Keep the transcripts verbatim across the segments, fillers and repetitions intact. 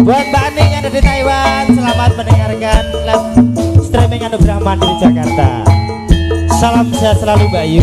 Buat Mbak Aning yang ada di Taiwan, selamat mendengarkan live streaming Anugerah Mandiri Jakarta. Salam sehat selalu Mbak Ayu.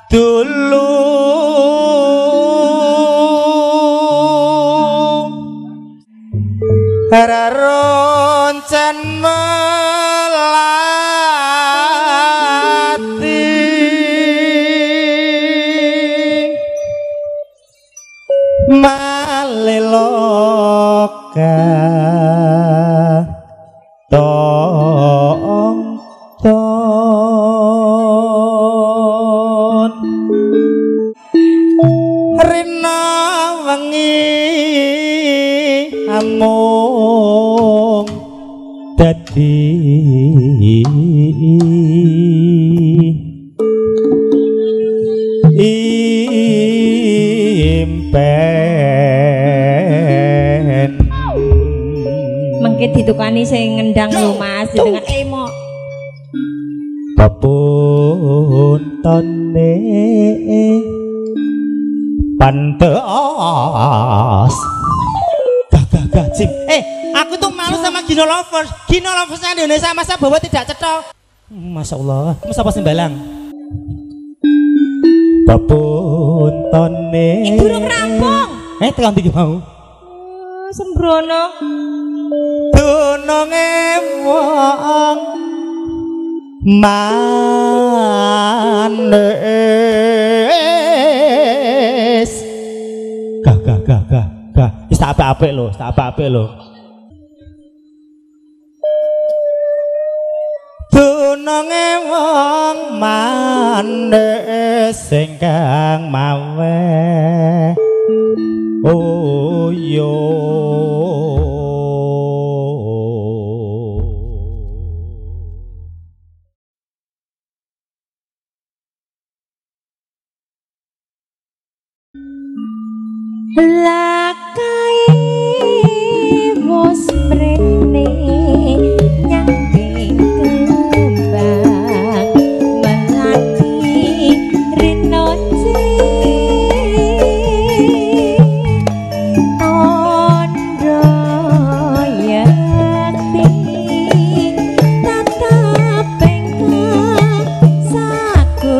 dulu raroncen melati maleloka tong ton rina wengi amung dadi impen mengke ditukani sing ngendang lho Mas dengan emo papuntone pantes gagah gajim eh aku tuh malu sama Gino Lovers Gino Lovers Indonesia masa bawa tidak cetol Masya Allah masa apa sembalang papuntone eh durung rampung eh tekan iki mau oh, sembrono dununge wong manis gah gah gah gah gah wis tak apik lho tak apik lho dununge wong manis sing kang mawe oh yo lakai bos mrene nyangking kembang melati rinoce tondo yakti tatap pengkang saku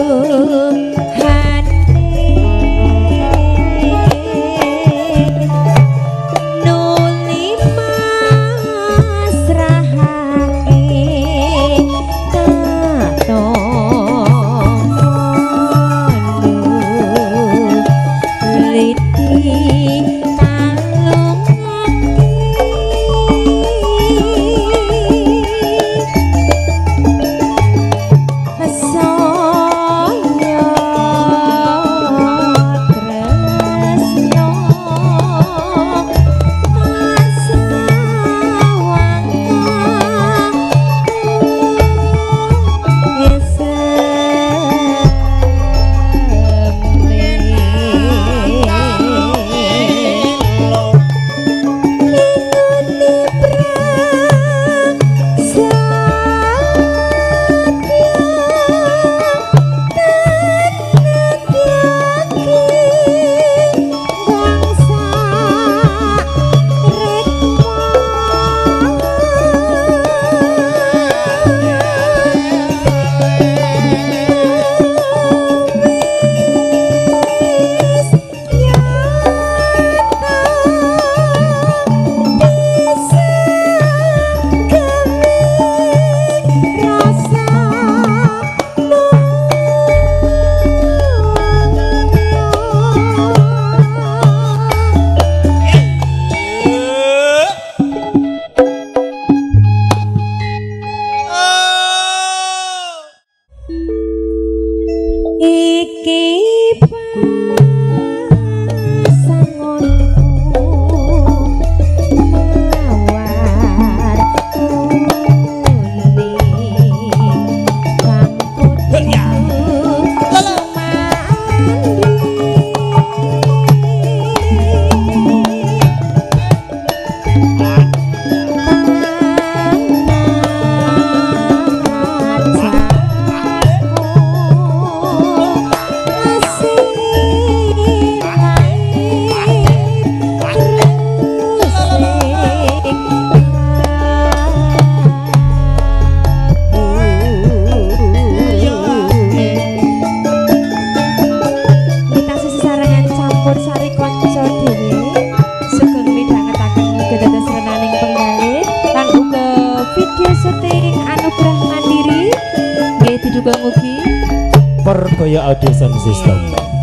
Surabaya Audio Sound System.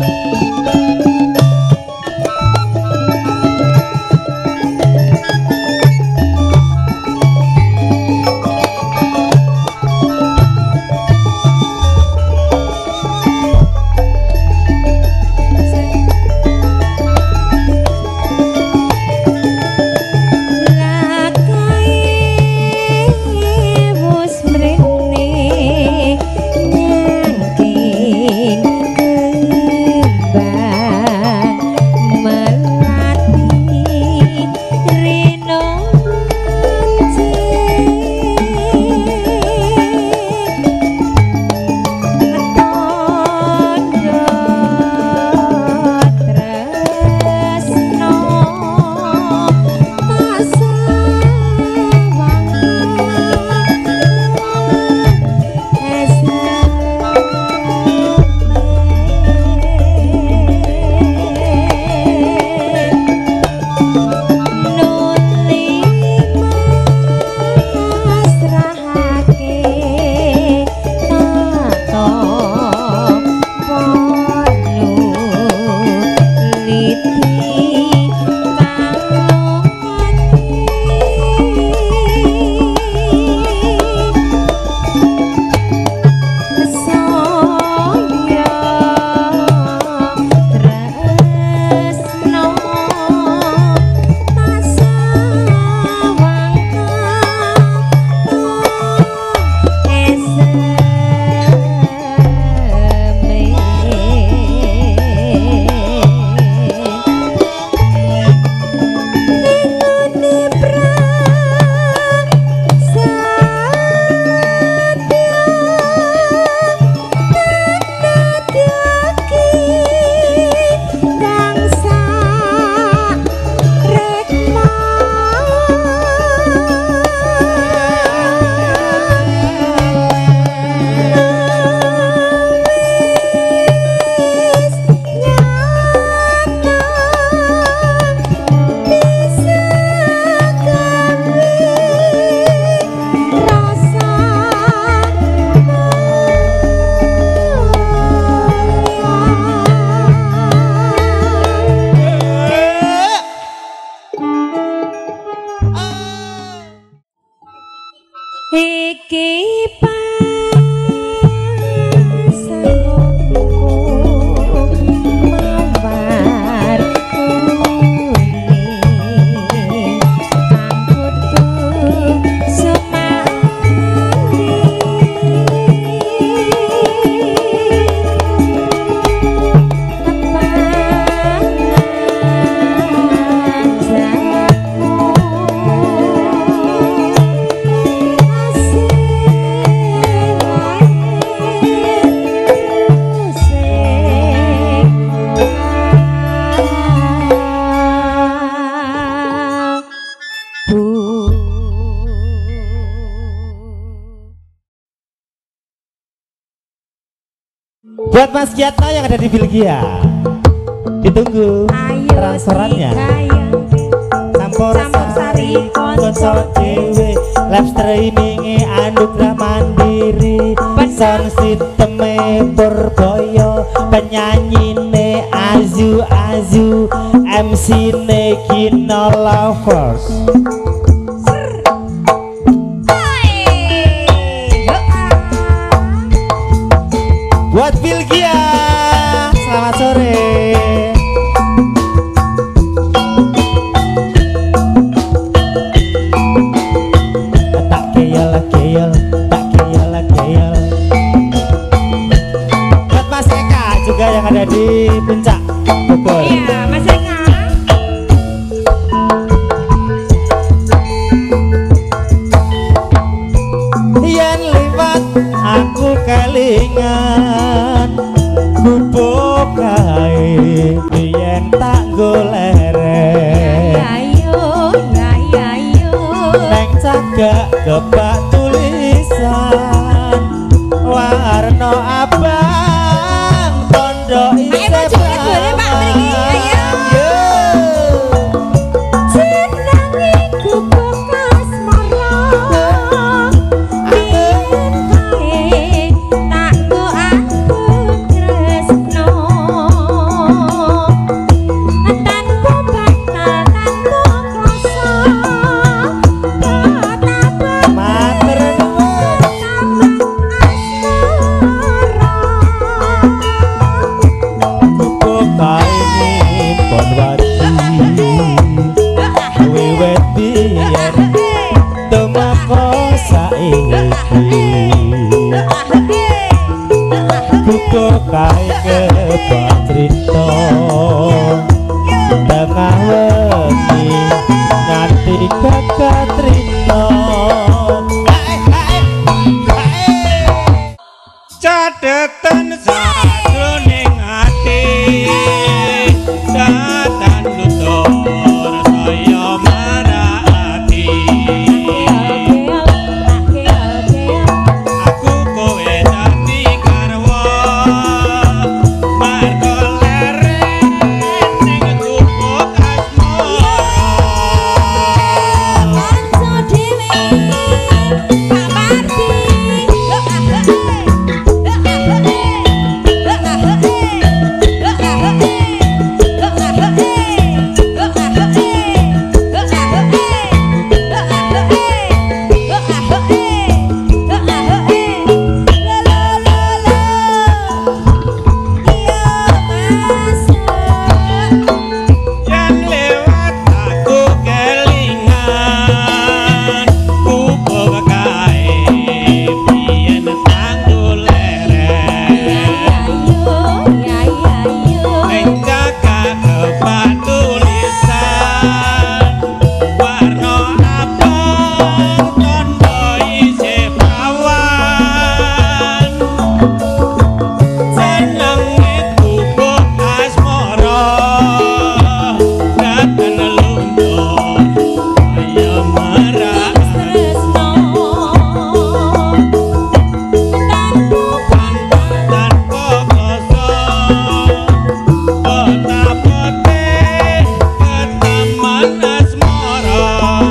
Buat Mas Kiato yang ada di Belgia, ditunggu transferannya. Sampur Sari Konco Dewe, live streaming Anugerah Mandiri, sound system Purboyo, penyanyi ne Azu Azu, M C ne Kino Lovers. Buat Belgia, selamat sore. Tak keyal, keyal, tak keyal, keyal. Buat Mas Eka juga yang ada di Puncak Bogor. Iya, Mas Eka. Yen liwat aku kelingan gubuk kae yen tak golere Ayo, ayo, ayo. neng cagak kebak tulisan warna abang pondok isih boleh Pak mriki, ayo. Jenenge gubuk asmara. Biyen kae tak go aku kae kebak trito tengah wengi nganti gagah trito catetan sajroning ati datan nutur saya marati aku kowe dadi garwa marga leren ning gubuk asmara kanca dhewe Pak Mardi yen lewat aku kelingan gubuk kae biyen tanggul leren ning jaga kebak tulisan warna abang tondo isih prawan senenge gubuk asmara datan luntur kaya marah tanpa kosong kota putih ke taman asmara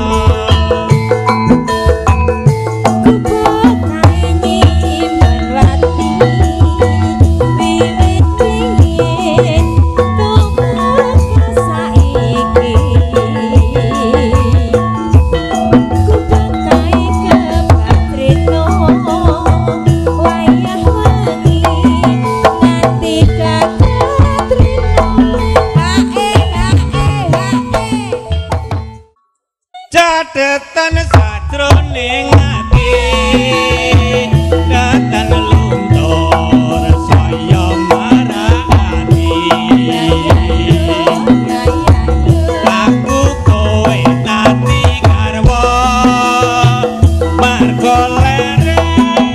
catetan sajroning ati datan luntur saya marani aku kowe dadi garwa marga leren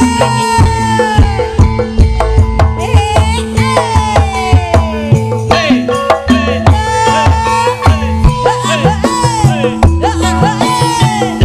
hey hey hey hey hey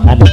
Aduh.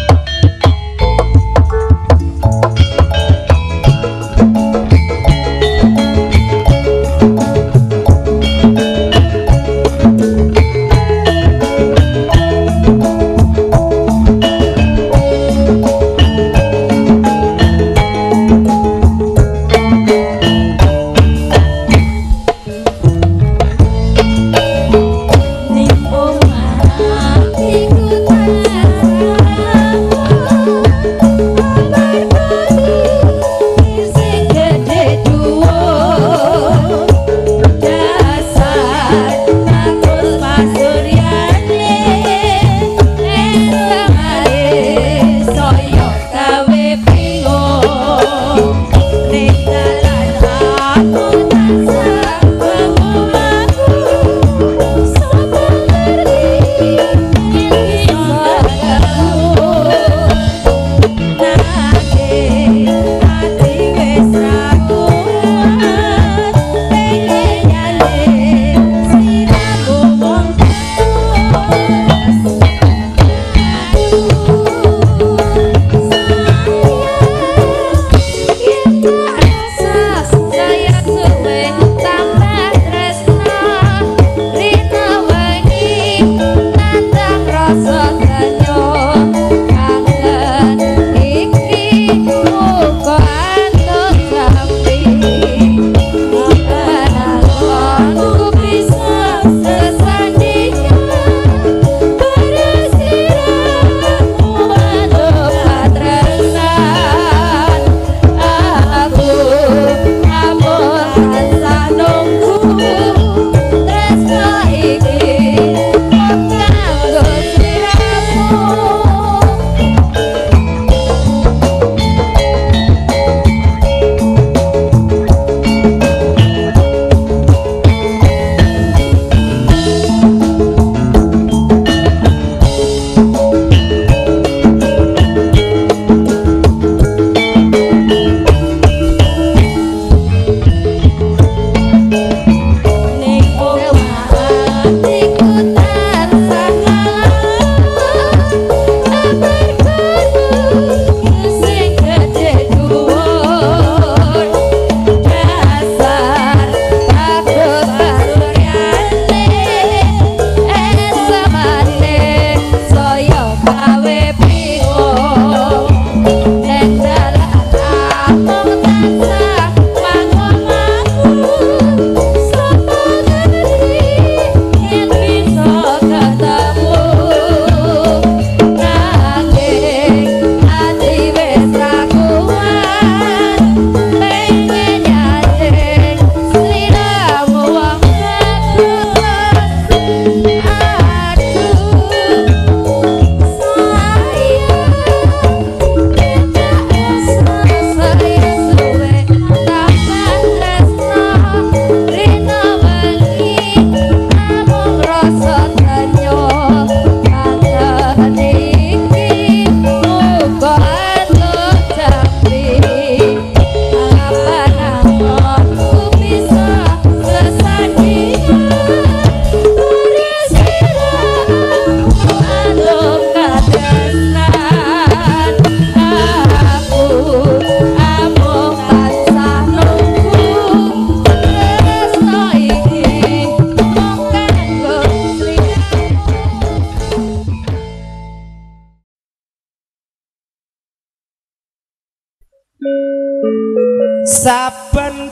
Saben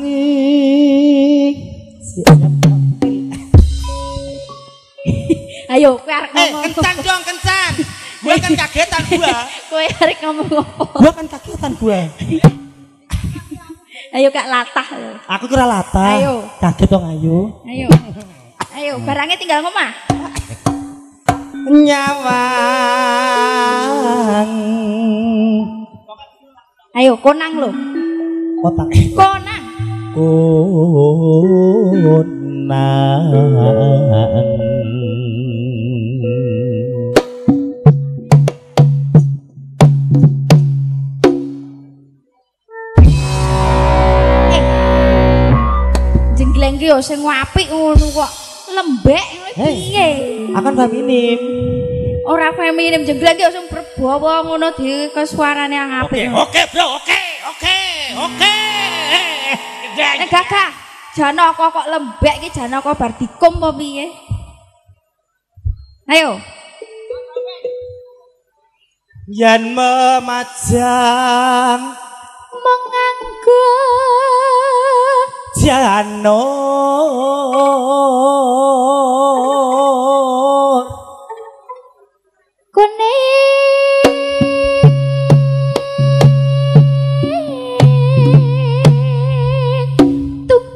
bengi. Ayo, kowe arek Eh, ngomong. kencan dong, kencan. Gua kan kagetan gua. Kowe arek ngomong apa? Gua kan kagetan gua. Ayo Kak latah. Aku kira latah. Ayo. Kaget dong, ayo. Ayo. Ayo, barangnya tinggal ngomah. Nyawang. Ayo, konang lo. Kotak. Konang. Konang. Jenggleng ki yo sing apik ngono kok. Lembek ngono piye? Akan feminim. Ora feminim jenggleng ki yo sing bawa ngono di ke suarane yang apik. Oke, oke, Bro. Oke, oke, oke. Eh Gagah, Janaka kok lembek iki Janaka bar dikum apa piye? Ayo. Yen memajang Menganggo janur kuning tuh.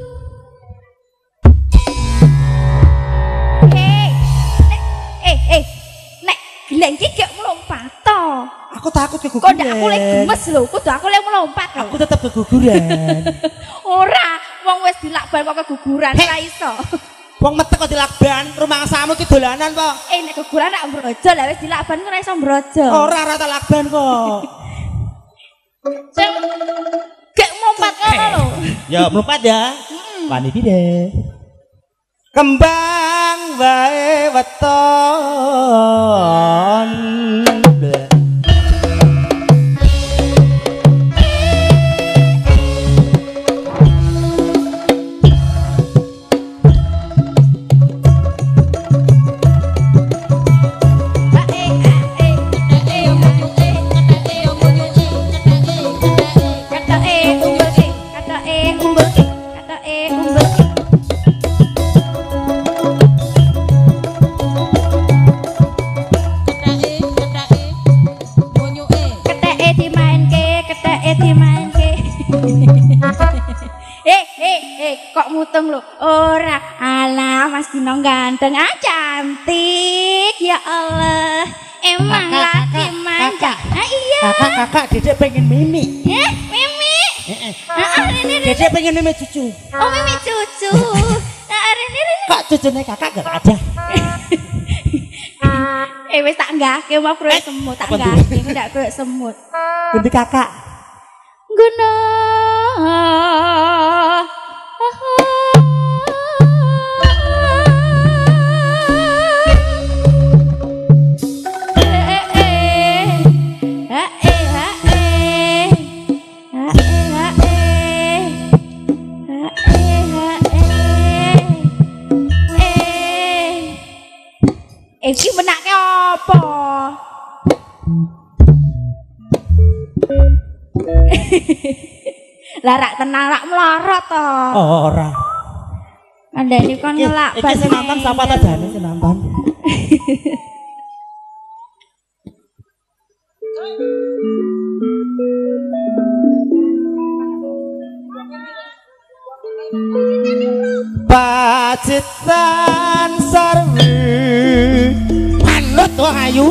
Hei, nek, eh, eh, nek geleng iki gak melompat to. Aku takut Kok keguguran. ndak aku lek gemes lho, kudu aku lek melompat lho. Aku tetap keguguran. Ora, wong wis dilakban kok keguguran Hei. ora iso. Wong metek kok dilakban, rumah samu ki dolanan po. Eh nek keguguran nek mbrojo lah wis dilakban ora iso mbrojo. Ora ora tak lakban kok. Sing gek melompat ngono lho. Ya melompat ya. Wani pide. Kembang wae weton. Eh, eh, eh, kok mutung lho? Ora, alah Mas Dino ganteng, ah cantik, ya Allah. Emang laki manja. Ah iya. Kakak kakak Dedek pengen mimi. Eh, Mimi. Ah, ini ini. Dedek pengen mimi cucu. Oh, Mimi cucu. Ah, ini ini. Kok cucunya kakak gak ada? Eh, wis tak nggahke mau kroyok semut, tak apa tuh? nggahke ndak kroyok semut. Ganti kakak. Guna Eh, iki menake apa? Larak tenang rak melorot to. Oh, ora. Andane kon ngelak Iki sing nonton sapa ta jane sing nonton? Pacitan sarwi manut wong ayu.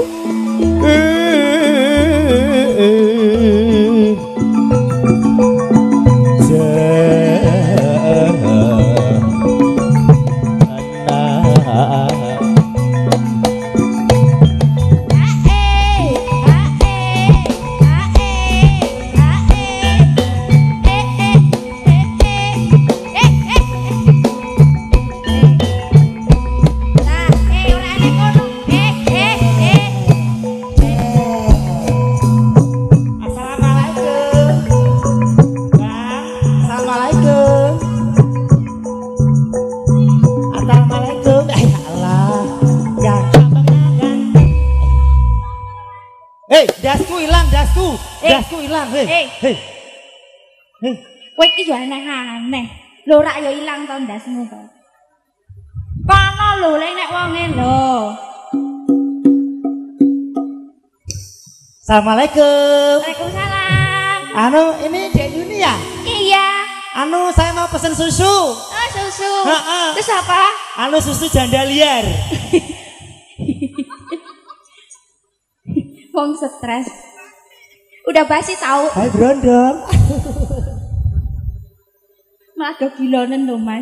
Hei, dasku hilang, dasku, Eh, dasku hilang, hei, eh. hei, hei. Kowe iki yo aneh-aneh. Lho rak yo ilang to ndasmu to. Kono lho lek nek wonge lho. Assalamualaikum. Waalaikumsalam. Anu, ini Dek Yuni ya? Iya. Anu, saya mau pesen susu. Oh, susu. Heeh. Terus apa? Anu susu janda liar. Wong stres. Udah basi tahu. Hai brondong. Malah do gilonen lho, Mas.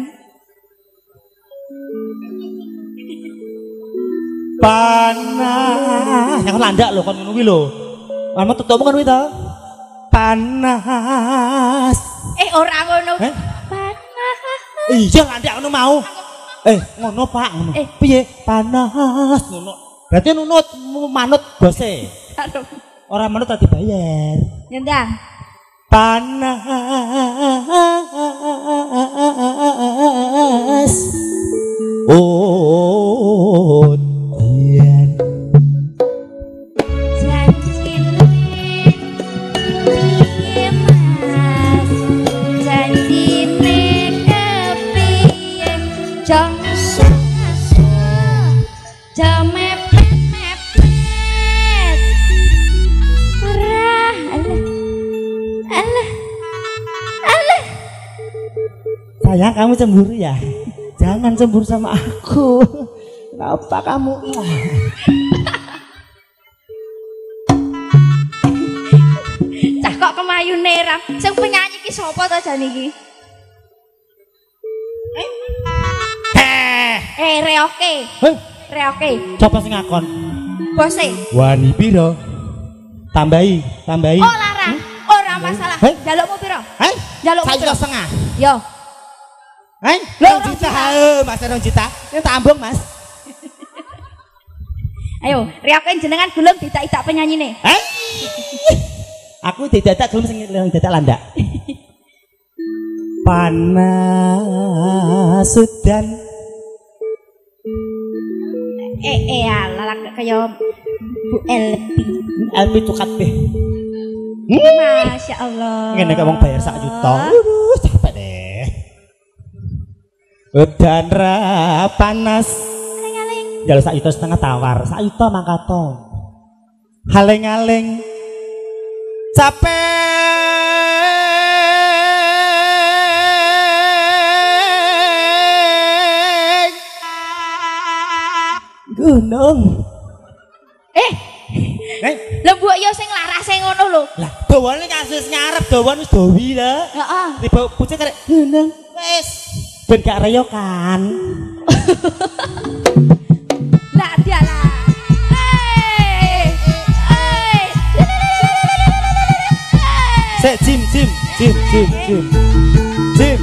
Panas. Yang landak lho kon ngono kuwi lho. Kan metu kan kuwi to. Panas. Eh, ora ngono. Eh? Panas. Iya landak ngono mau. Eh, ngono Pak, ngono. Eh. Piye? Panas ngono. Berarti nunut manut bose. Sarung. Orang menurut tadi bayar. Nyendang. Panas. Oh, dian. Janjine piye Mas? Janjine kepiye? Jong jam mepet-mepet. Ora, alah. Alah. Alah. Sayang, kamu cemburu ya? Jangan cemburu sama aku. Kenapa kamu? Cah kok kemayune Ram. Sing penyanyi ki sapa to jan iki? Heh. Eh, reoke. Heh, Reoke. coba sing ngakon. Bose. Wani piro? Tambahi, tambahi. Oh, larang. Ora masalah. Heh. Jalukmu piro? Hei, Jalukmu saya piro? setengah. Yo. Hei, Loh, rong juta, rong juta. heh, mas rong juta. Ini tambung mas. Ayo, reoke jenengan gelem didak-idak penyanyine. Hei, aku didadak belum sing dadak landak. Panas sudan. Eh, eh, alah kaya Bu Elbi. Elpi cukat deh. Masya Allah. Ngene kok wong bayar sak juta. Aduh, capek deh. Udan ra panas. Aling-aling. Jalur sak juta setengah tawar. Sak juta mangkato. Haling-aling. Capek. Gunung. Eh, Eh, lho mbok yo sing larase ngono lho. lah dawane kasus ngarep dawan wis dawi lah. Heeh. Tiba pucet karek gunung. Wis ben gak reyokan. Lah dia lah. Eh. Eh. Sik jim jim jim jim jim. Jim.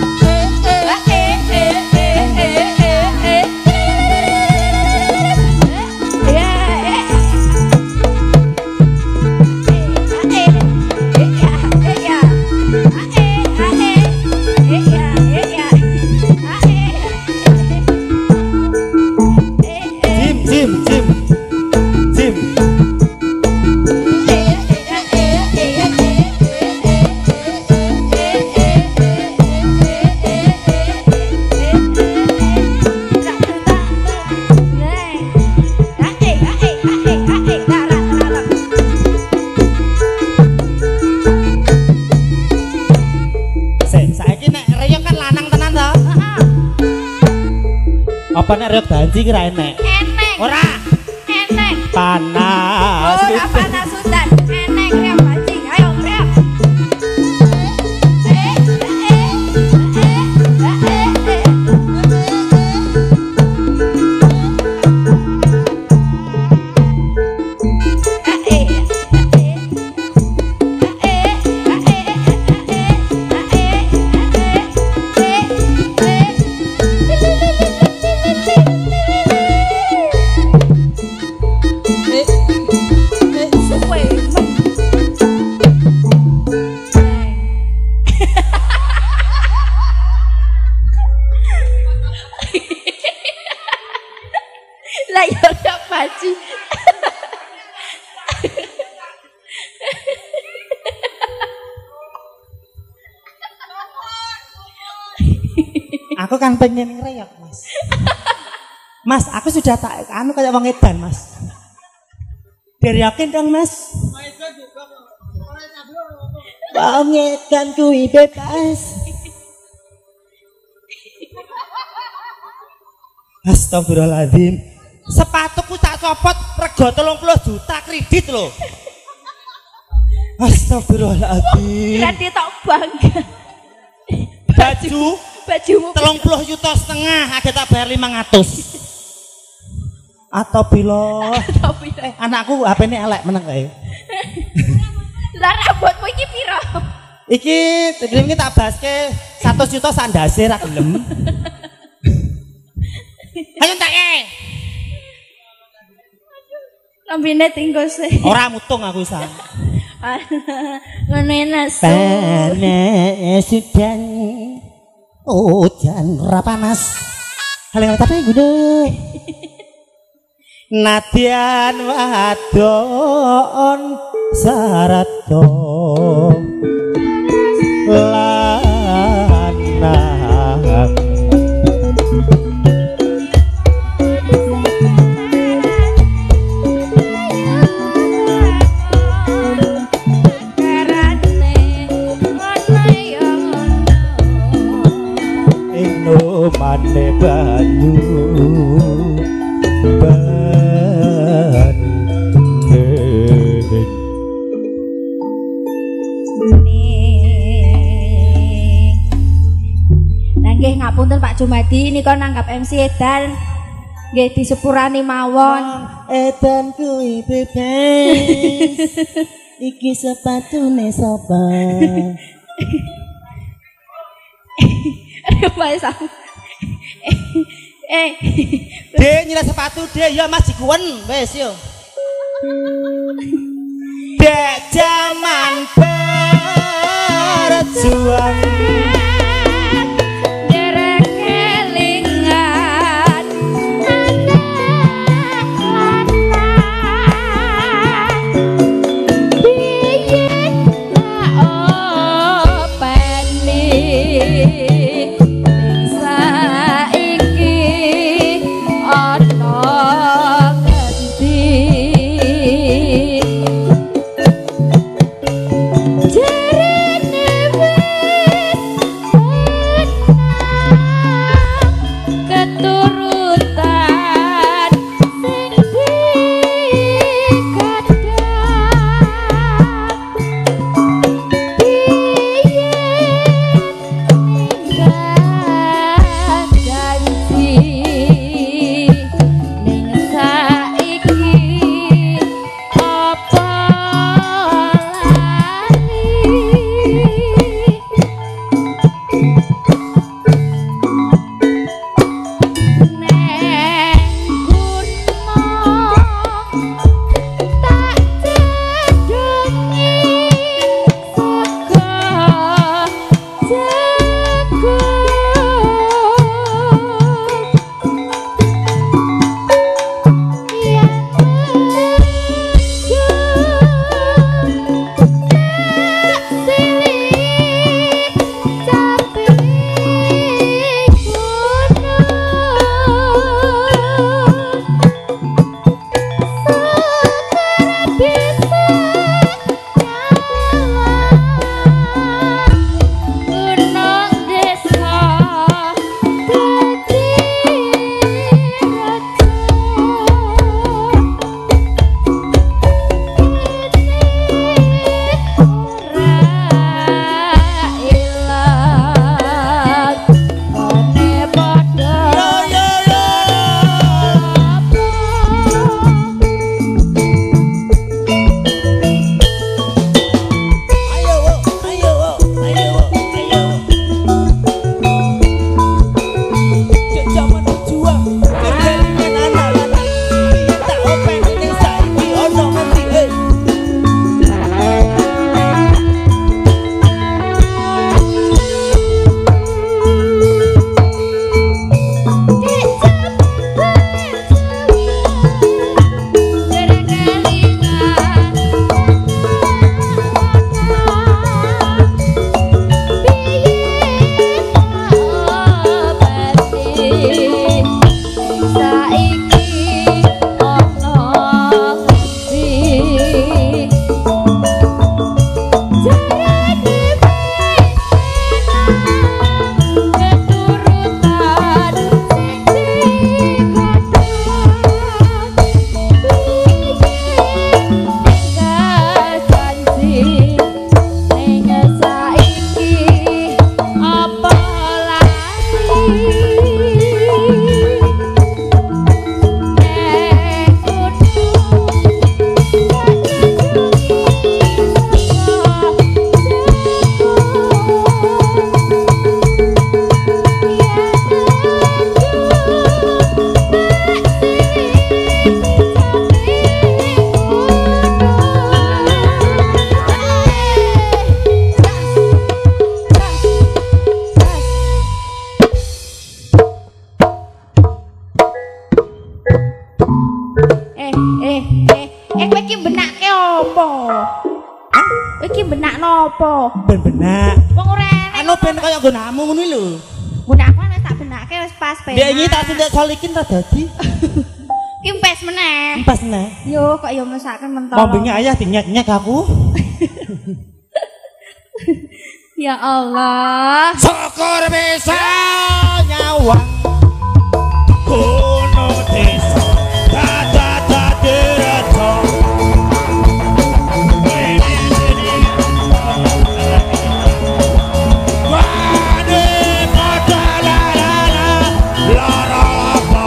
Jim jim jim. Jim. Sik saiki nek reyok kan lanang tenan to. Apa nek reyok banci ki ra enek? Eneng. Ora. Eneng. Panas. Ora panas sudan. Eneng rem bajing. Ayo rem. Eh, eh, eh, eh, lah ya udah baji. Aku kan pengen ngereyok mas. Mas, aku sudah tak anu kayak wong edan mas. Dari yakin dong mas. Wong edan kuwi bebas. Astagfirullahaladzim. Sepatuku tak copot rego telung puluh juta kredit loh. Astagfirullahaladzim. Berarti tak bangga. Baju Bajumu telung puluh juta setengah ada tak bayar lima ratus. Atau bilo tapi eh, anakku H P ini elek meneng kae. lah rambutmu iki piro? Iki iki tak baske satu juta sandase ra gelem. Ayo tak eh. Lambene tinggo sih. Ora mutung aku isa. Ngono enak. Panas sudan. Hujan ora panas. Hale tapi gude. Nadyan wadon sarata lanang eno mane banyu nggih ngapunten Pak Jumadi nika nanggap M C Edan nggih disepurani mawon. Edan kuwi bebas iki sepatune sapa Pak Sam eh Dek nyilih sepatu Dek ya Mas dikuwen wis yo Dek jaman berjuang nopo? Iki benak nopo? Ben benak. Wong ora enek. Anu ben kaya nggonamu ngono lho. Benak aku wis tak benake wis pas penak. Dia iki tak suntik solikin ta dadi. Ki empes meneh. Pas meneh. Yo kok yo mesaken mentol. Mombingnya ayah dinyek-nyek aku. Ya Allah. Syukur bisa nyawang Kuno desa dada dada raja Wade kota la la la lara apa.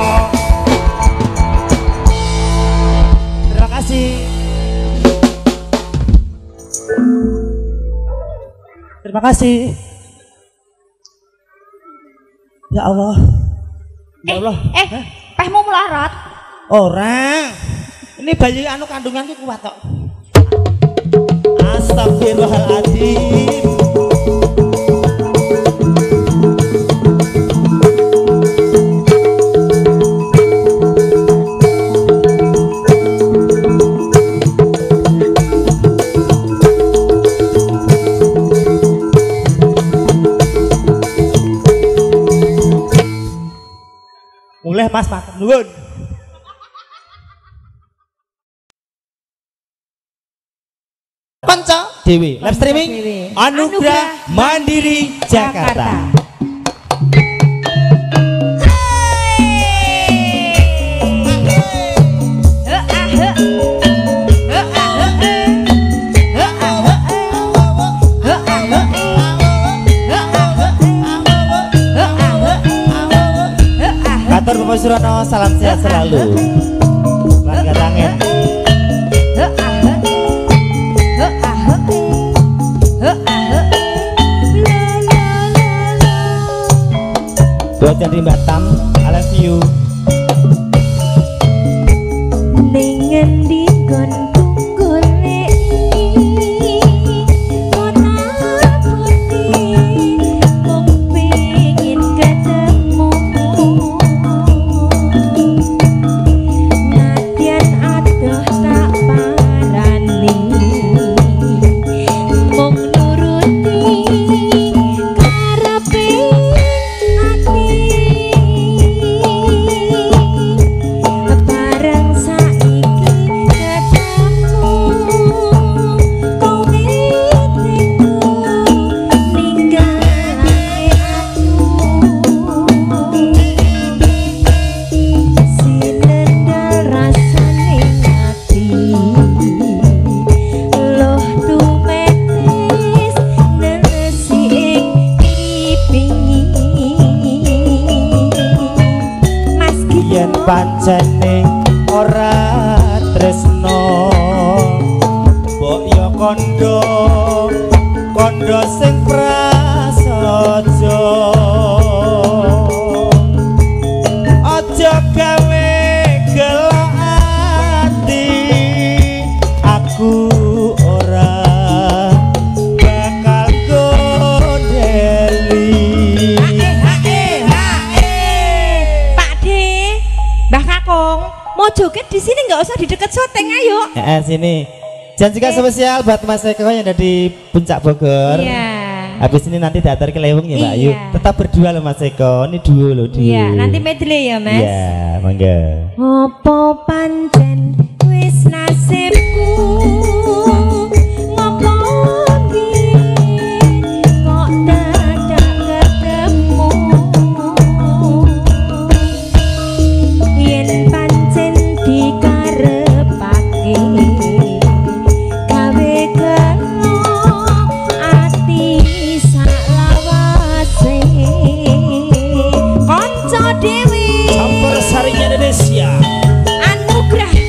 Terima kasih. Terima kasih. Ya Allah. Ya Allah. Eh, eh pehmu melarat. Orang. Ini bayi anu kandunganku kuat kok. Astagfirullahaladzim. Mulai Mas makan nuwun. Konco Dewi live streaming Anugerah Mandiri Jakarta. Katur Bapak Surono, salam sehat selalu. Langgar tangan. Buat yang di Batam, I love you. Ningen di pancene ora tresno mbok yo kondo kondo sing prasaja aja gawe gelok ati aku ora bakal gondeli. Mau joget di sini nggak usah di dekat syuting, ayo. Eh sini. Janjikan spesial buat Mas Eko yang ada di Puncak Bogor. Iya. Habis ini nanti teater Keleweng ya Mbak Ayu. Iya. Tetap berdua loh Mas Eko. Ini duo loh duo. Iya, nanti medley ya Mas. Iya, mangga. Opo pancen wis nasibku ngopo biyen kok dadak ketemu yen pancen dikarepake gawe gelo ati saklawase kanca dhewe Campur Sari Indonesia. Anugerah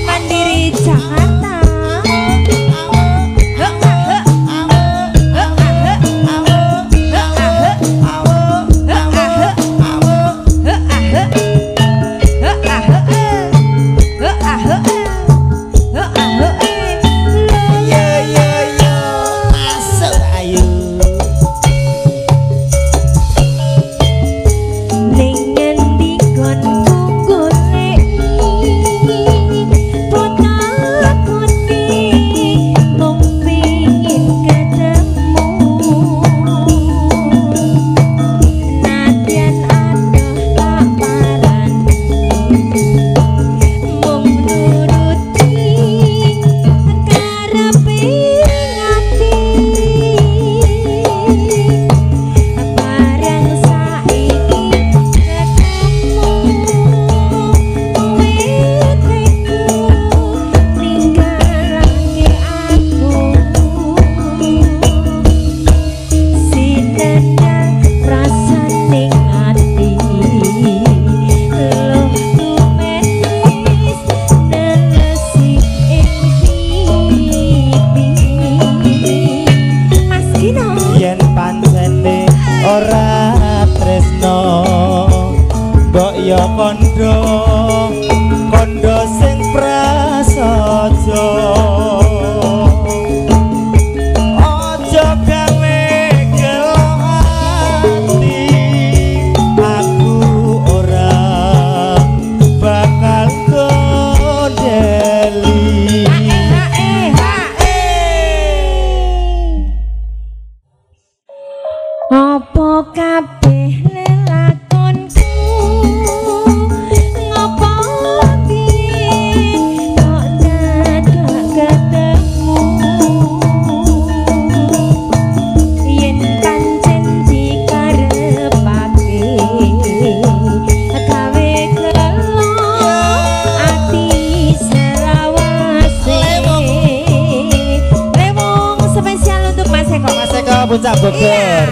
puncak Bogor.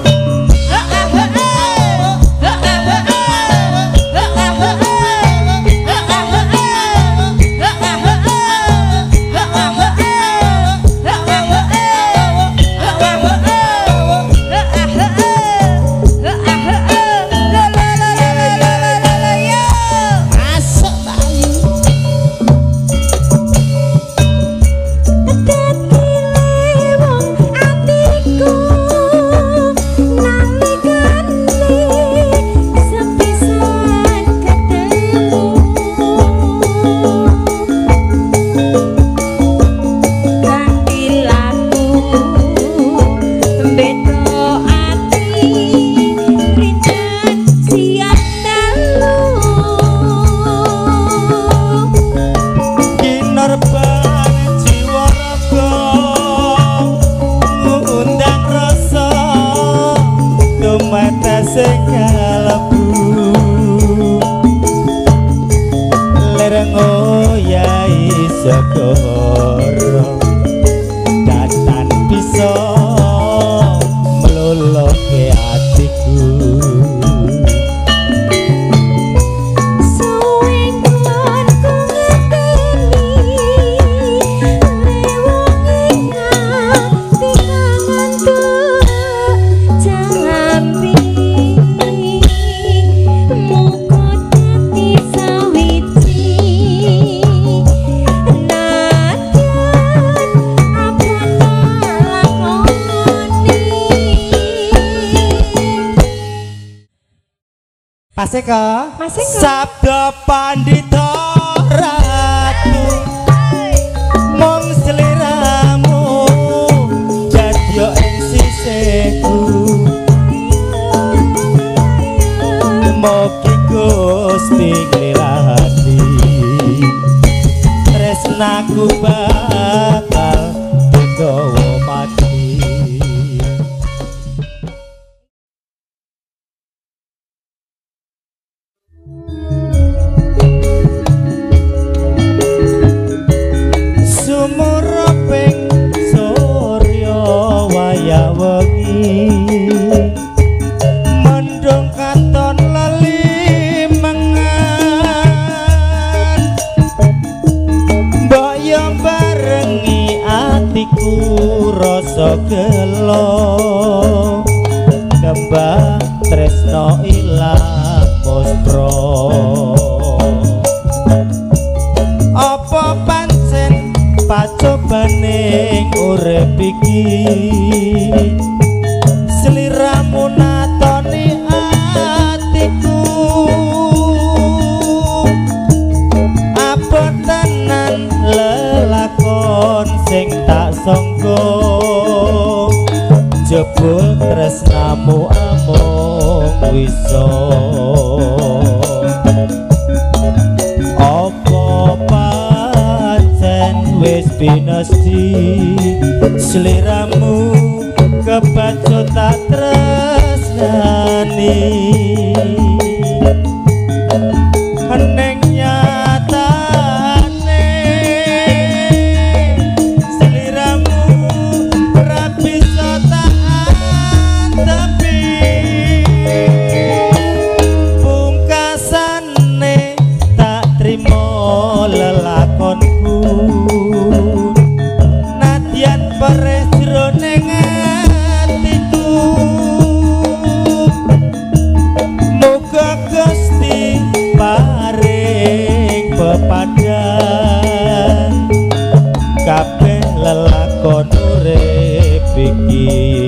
Maseka, Maseka. Sabda Pandita Ratu, mong seliramu dadya ing sisihku. Mugi Gusti nglirani tresnaku bakal digawa mati. Rasa gelo kembang tresno ilang muspro. Apa pancen pacobaning urip iki sliramu natoni atiku. Apa tenan lelakon sing tak sangka jebul tresnamu amung wisa. Apa pancen wis pinesti sliramu kebacut tak tresnani. Neng nyatane sliramu ora bisa tak atepi. Pungkasane tak trimo lelakonku nadyan perih jroning atiku. Muga Gusti paring pepadhan kabeh lelakon urip iki.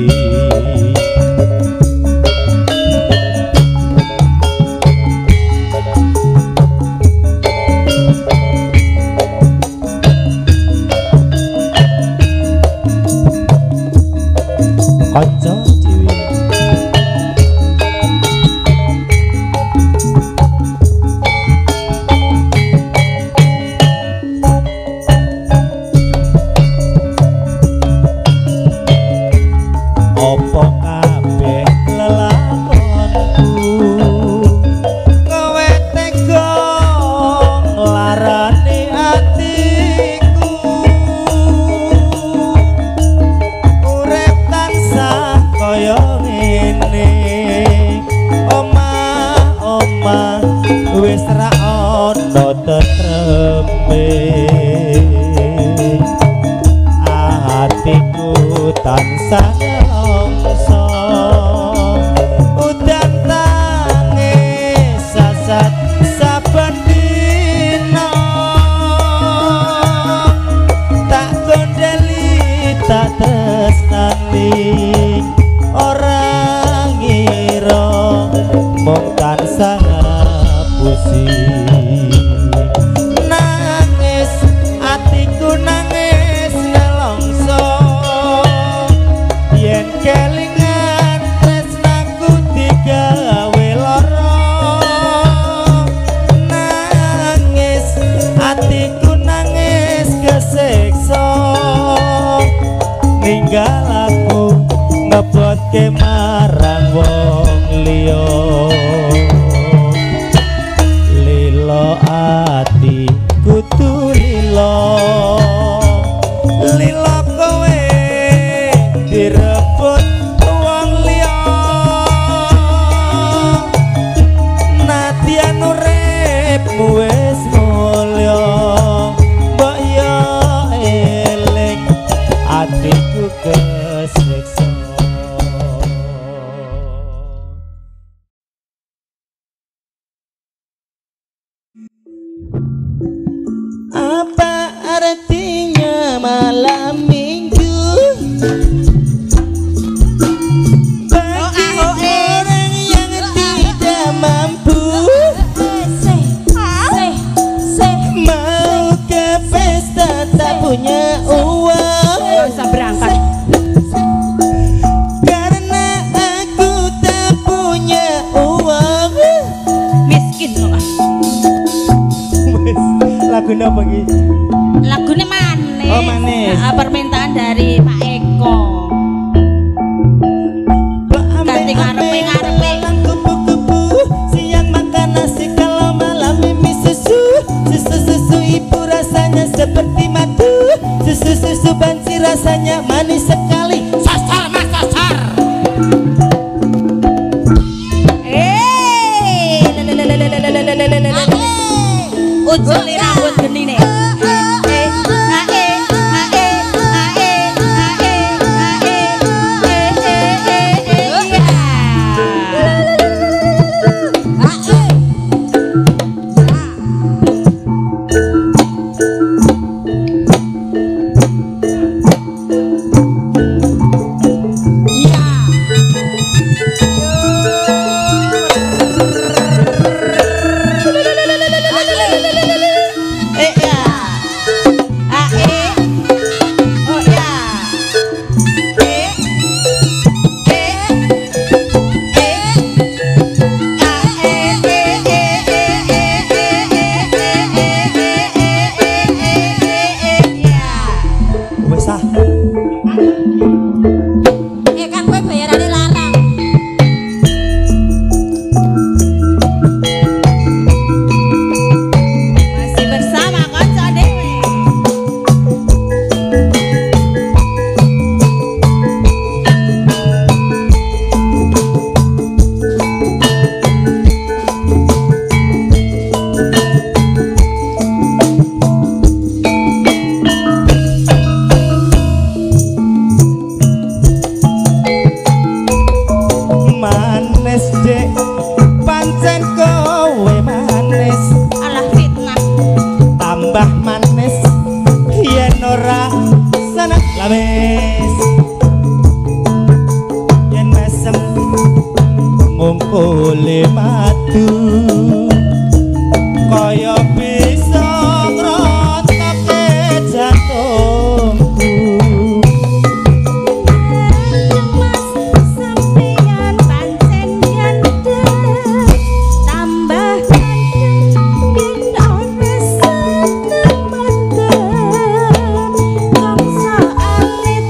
Aja dhewe tetrembe hatiku tansah longso udan tangis sasat saben dina tak gondeli tak tresnani orang ngira mung tansah pusing nangis atiku nangis nelongso yen kelingan tresnaku digawe lara nangis atiku nangis kesiksa ninggal aku ngebotke marang wong liya lilo ati kudu lilo lilo kowe direbut wong liya nadyan uripmu wis mulya mbok yo eling atiku kesiksa. Apa artinya malam minggu bagi orang yang tidak mampu mau ke pesta tak punya uang? Gak usah berangkat. Karena aku tak punya uang. Miskin loh. Lagu apa gitu? Lagunya manis. Oh, manis. Nah, permintaan dari Pak Eko. Ganti ngarepe ngarepe. Kupu-kupu siang makan nasi kalau malam mimi susu. Susu-susu ibu rasanya seperti madu. Susu-susu banci rasanya manis sekali. Sasar mas sasar. Eh, ujuli rambut genine. Ngungkuli madu kaya bisa ngrotake jantungku. Mas sampeyan pancen ganteng, tambah ganteng yen ora seneng manteng. Kongso alit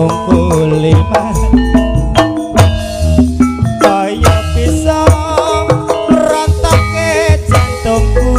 ngungkuli kaya bisa rontoke jantungku.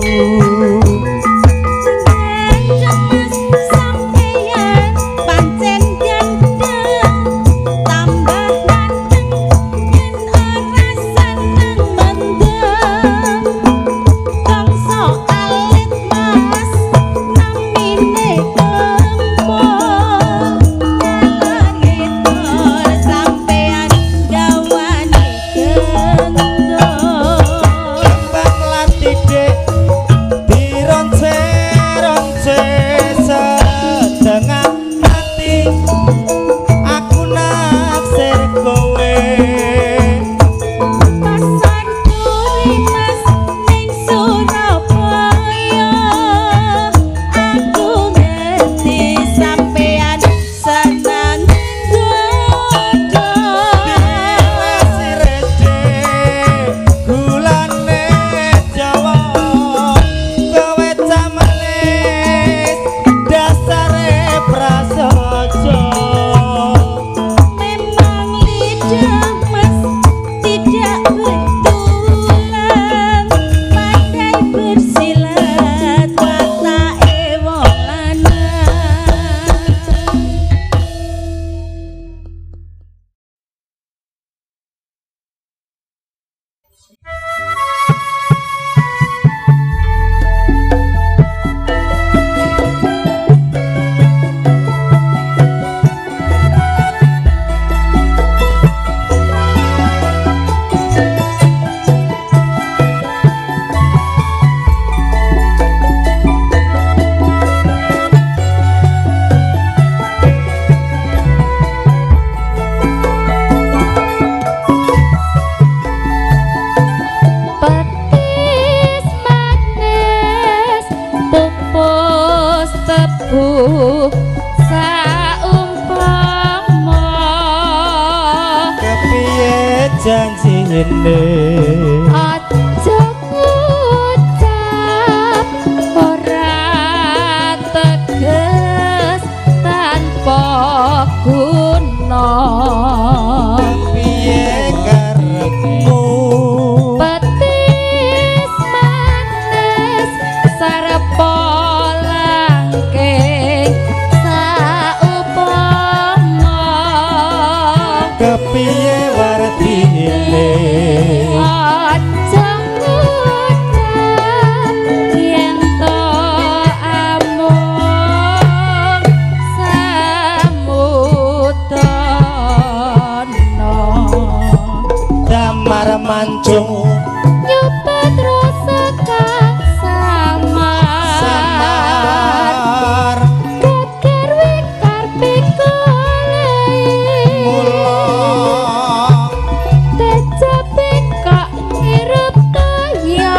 Janjine aja ngucap ora teges tanpa guna. piye karepmu Petis manis sarepa langking saupama kepiye wartine aja ngucap yen to amung samudana damar mancung nyupet rasa kang samar samar keker wekar pikolei mula tejape kok ngirup kaya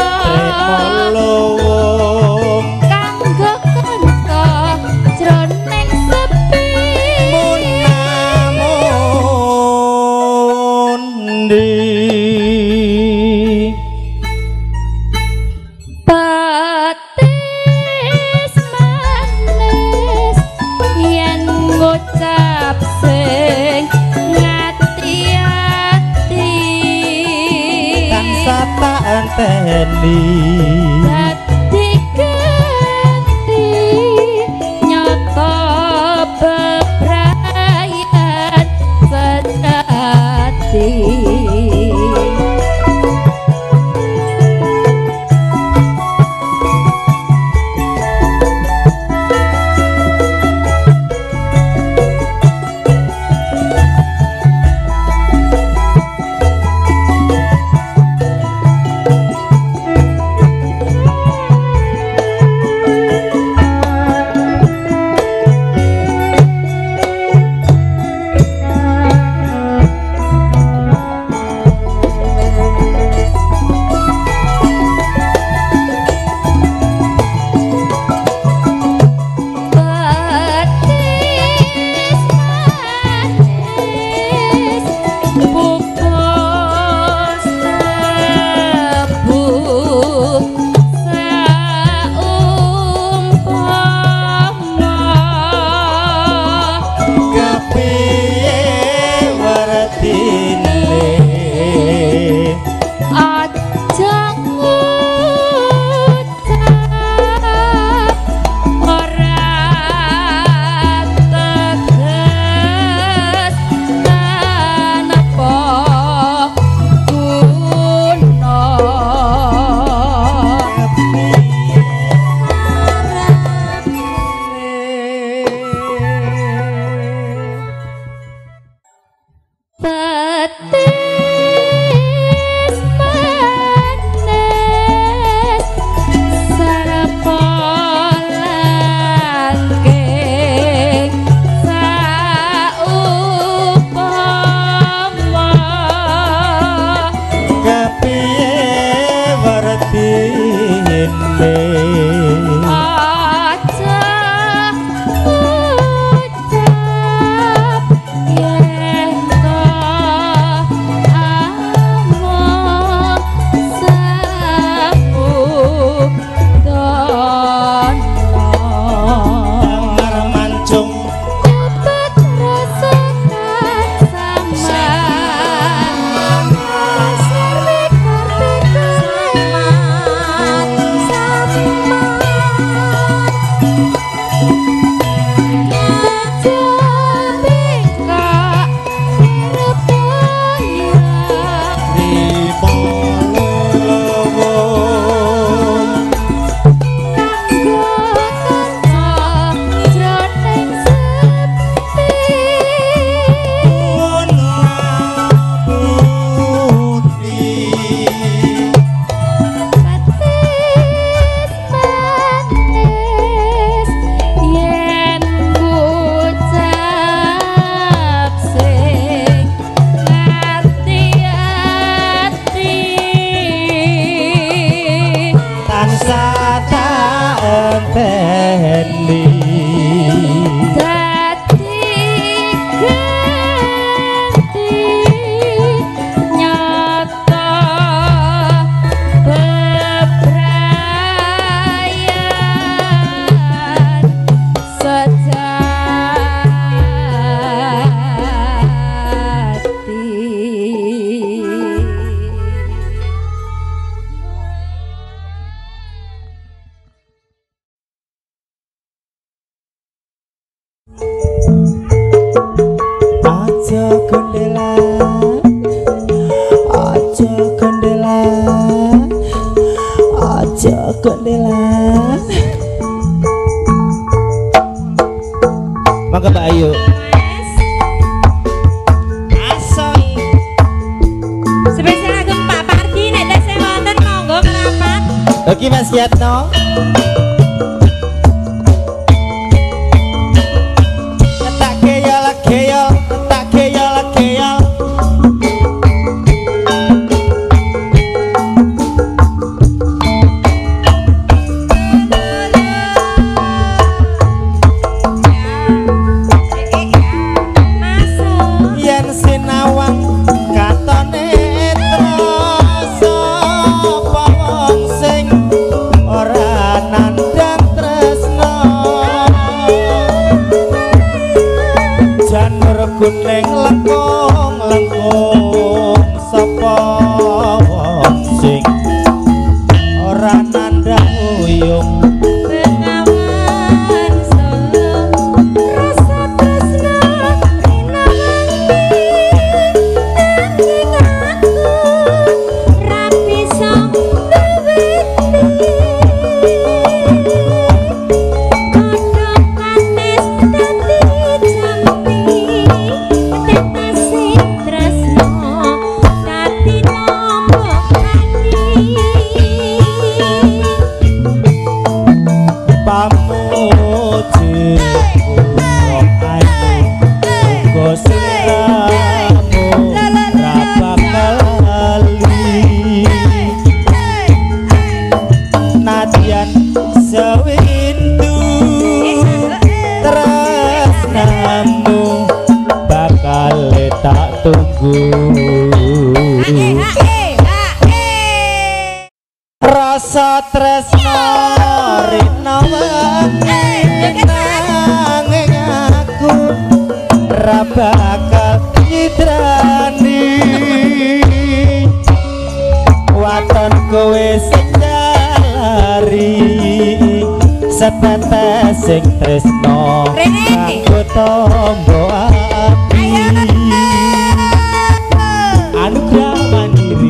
tremolowong kanggo kanca jroning sepi munamundi petis manis yen ngucap sing ngati-ati kang sata enteni dadi ganti nyata bebrayan sejati. pateni Gondela. Mangga Mbak Ayu. Asoy. Spesial agem Pak Pardi nek tesih wonten monggo merapat. Oke Mas Yatno. Tak keyal keyal, tak keyal keyal. Kuning lengkung lengkung sapa wong sing ora nandang uyung bengawan solo rasa tresna rinawangi nanging aku ra bisa nduweni kodhok manis dadi jampi rasa tresno rinawangi nanging aku ra bakal nyidrani waton kowe sejari setetes sing tresno aku tombo api anugerah mandiri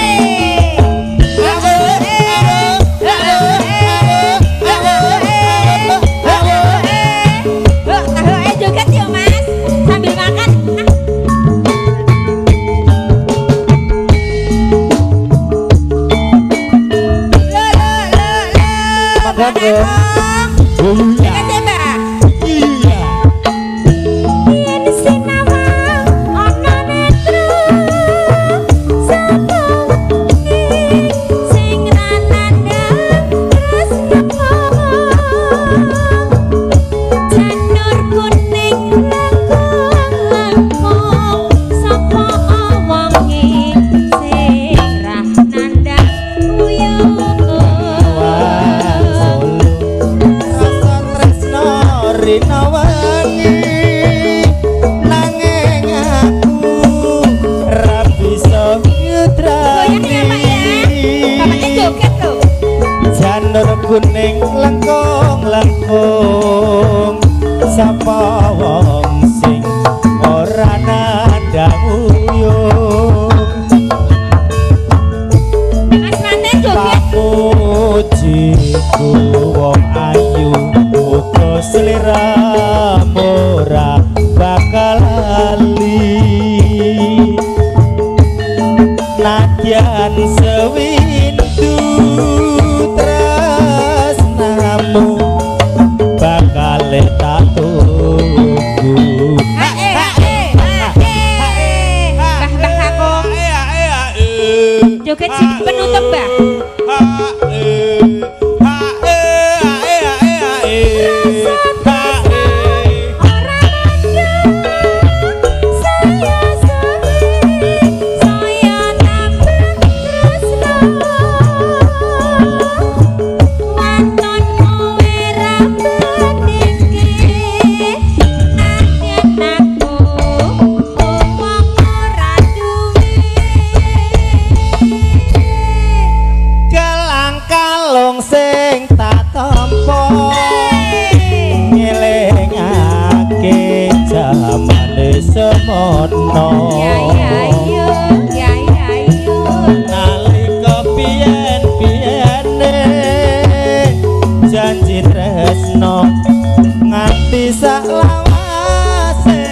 kuning lengkung lengkung sapa wong sing ora nandang uyung pamujiku wong ayu uga sliramu ora bakal lali nadyan sewindu bakal tak tunggu kalung sing tak tampa ngelingake jamane semono ya ya ayo ya ya ayo nalika biyen-biyene janji tresno nganti sak lawase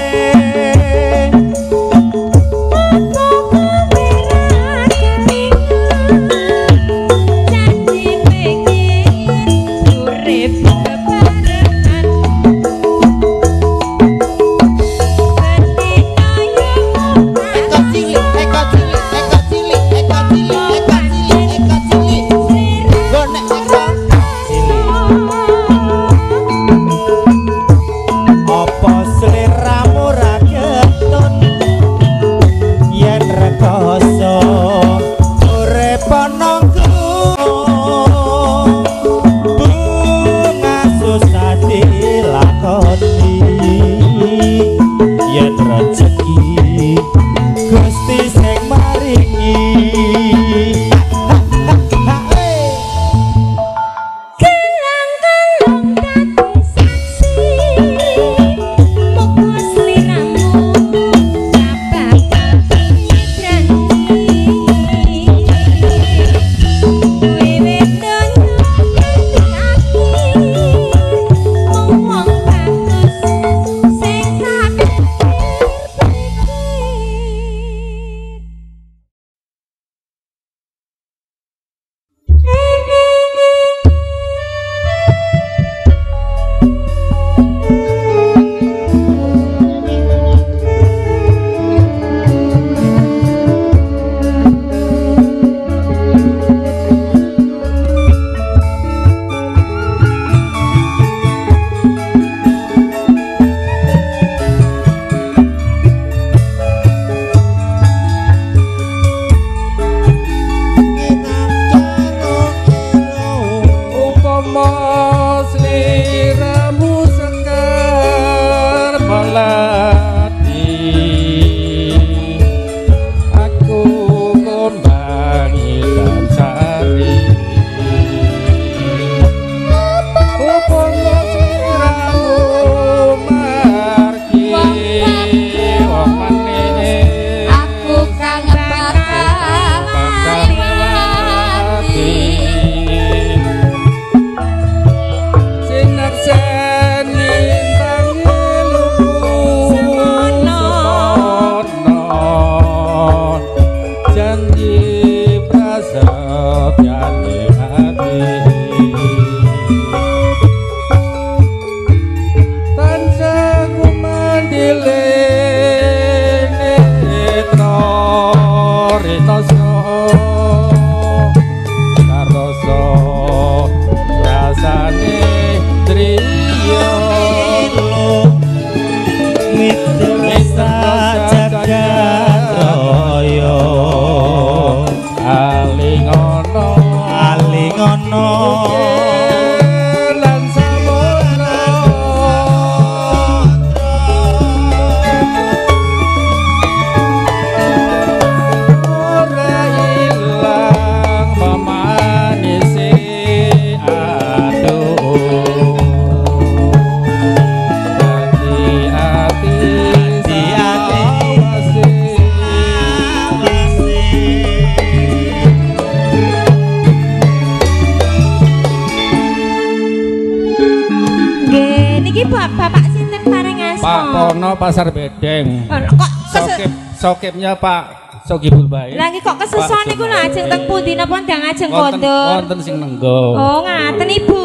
Pasar Bedeng. Kok sokip sokipnya Pak Sogibul Baik. Lagi kok kesuson niku lho ajeng teng pundi napa ndang ajeng kondur? Wonten sing nenggo. Oh, ngaten Ibu.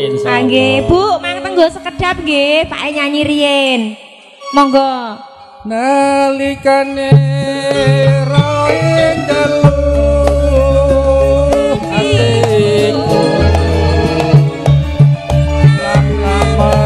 Nggih, Bu, mangten nggo sekedap nggih, Pak nyanyi riyen. Monggo. Nalikane roe dalu atiku lam-laman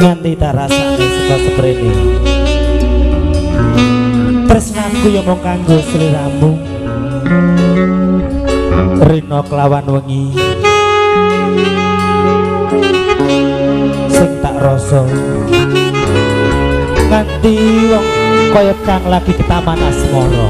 nganti tak rasane saka seprene. Tresnaku yo mung kanggo sliramu. Rina kelawan wengi sing tak rasa nganti wong kaya kang lagi ke taman asmara.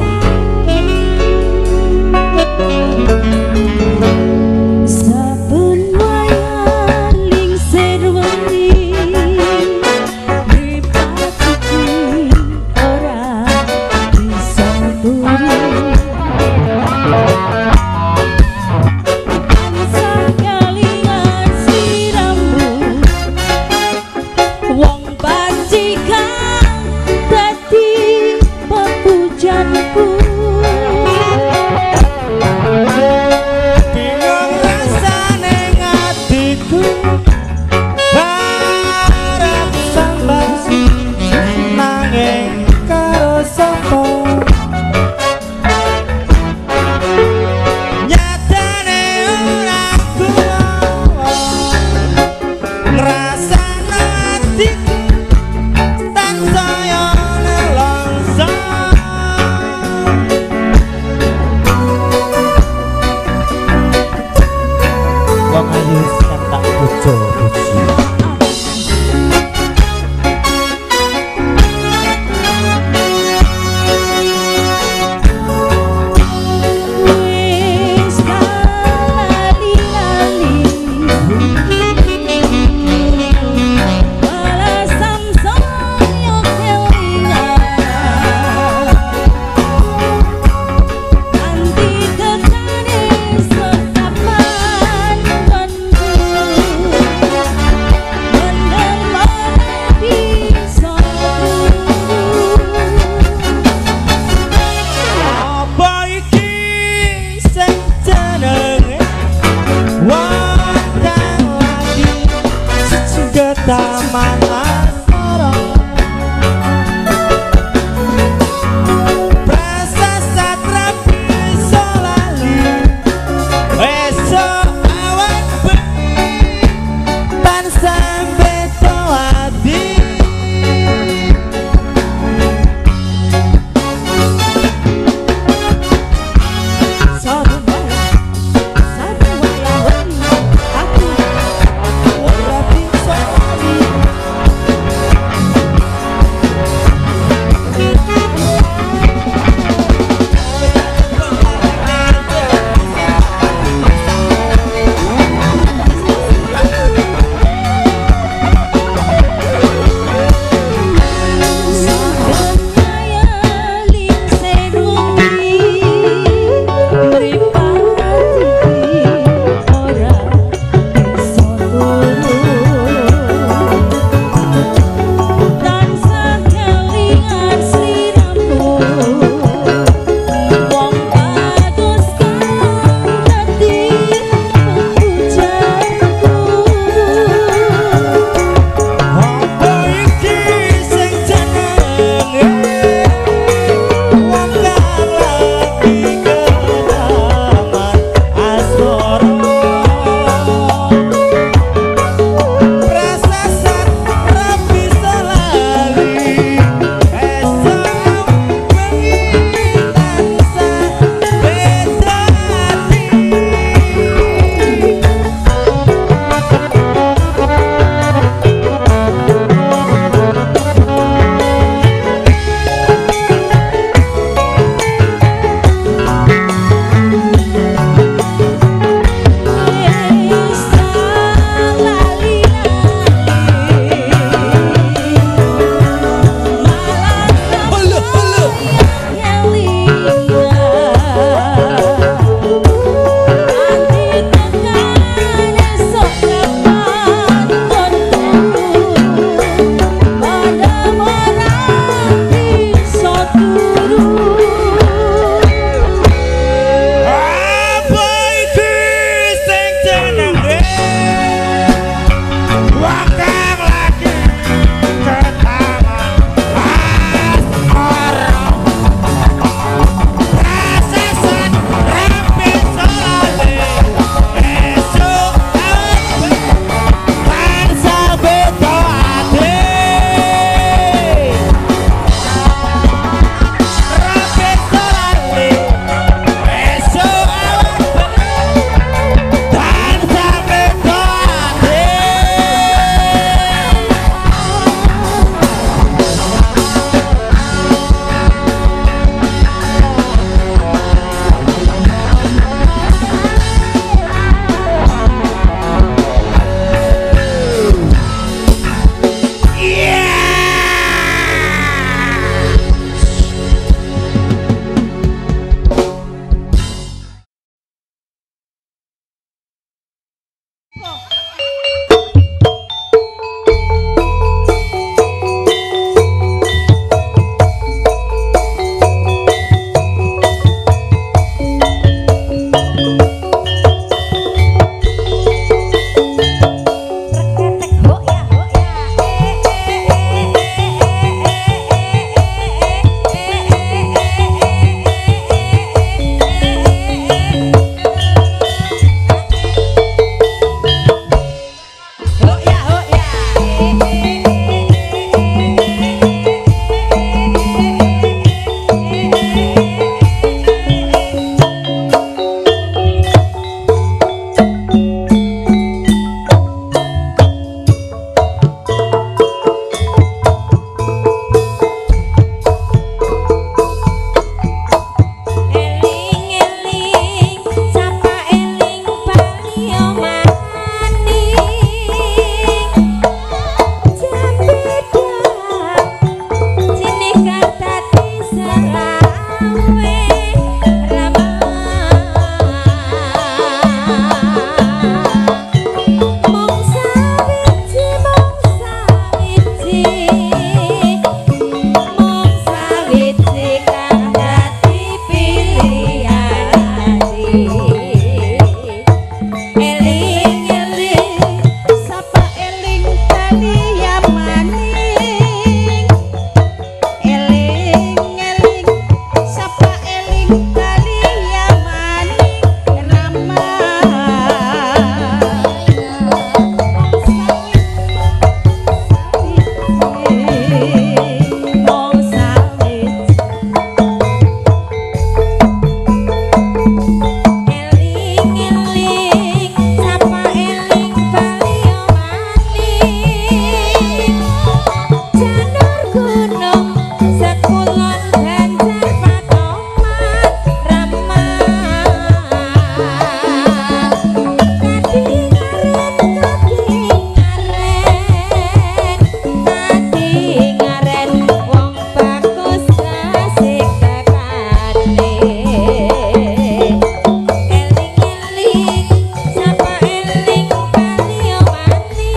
Ate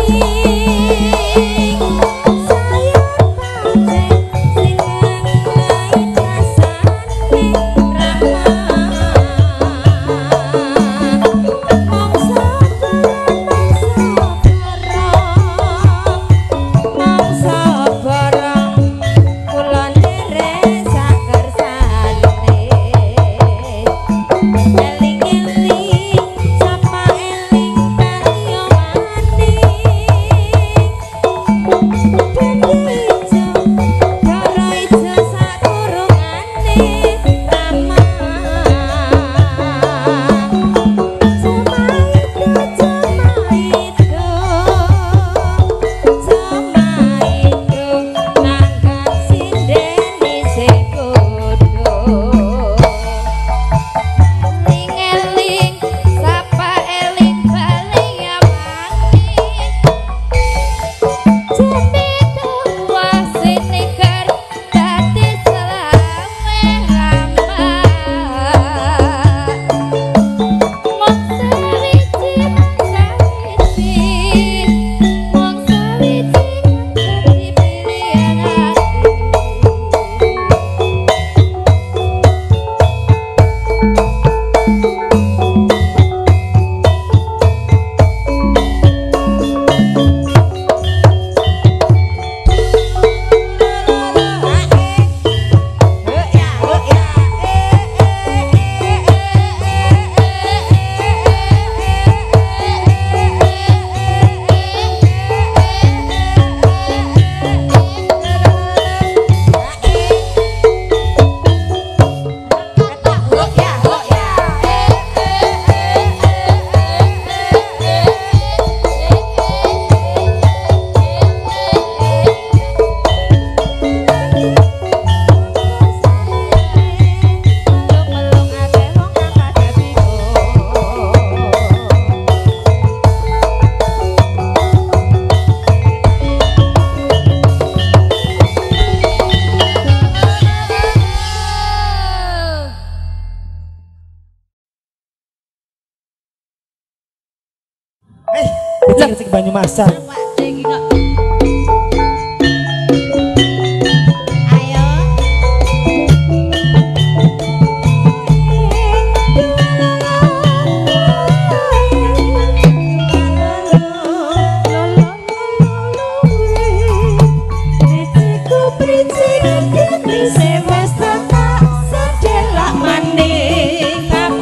Cek Banyumasan.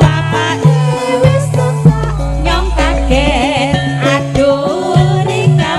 Nyong kaget, aduh nikah.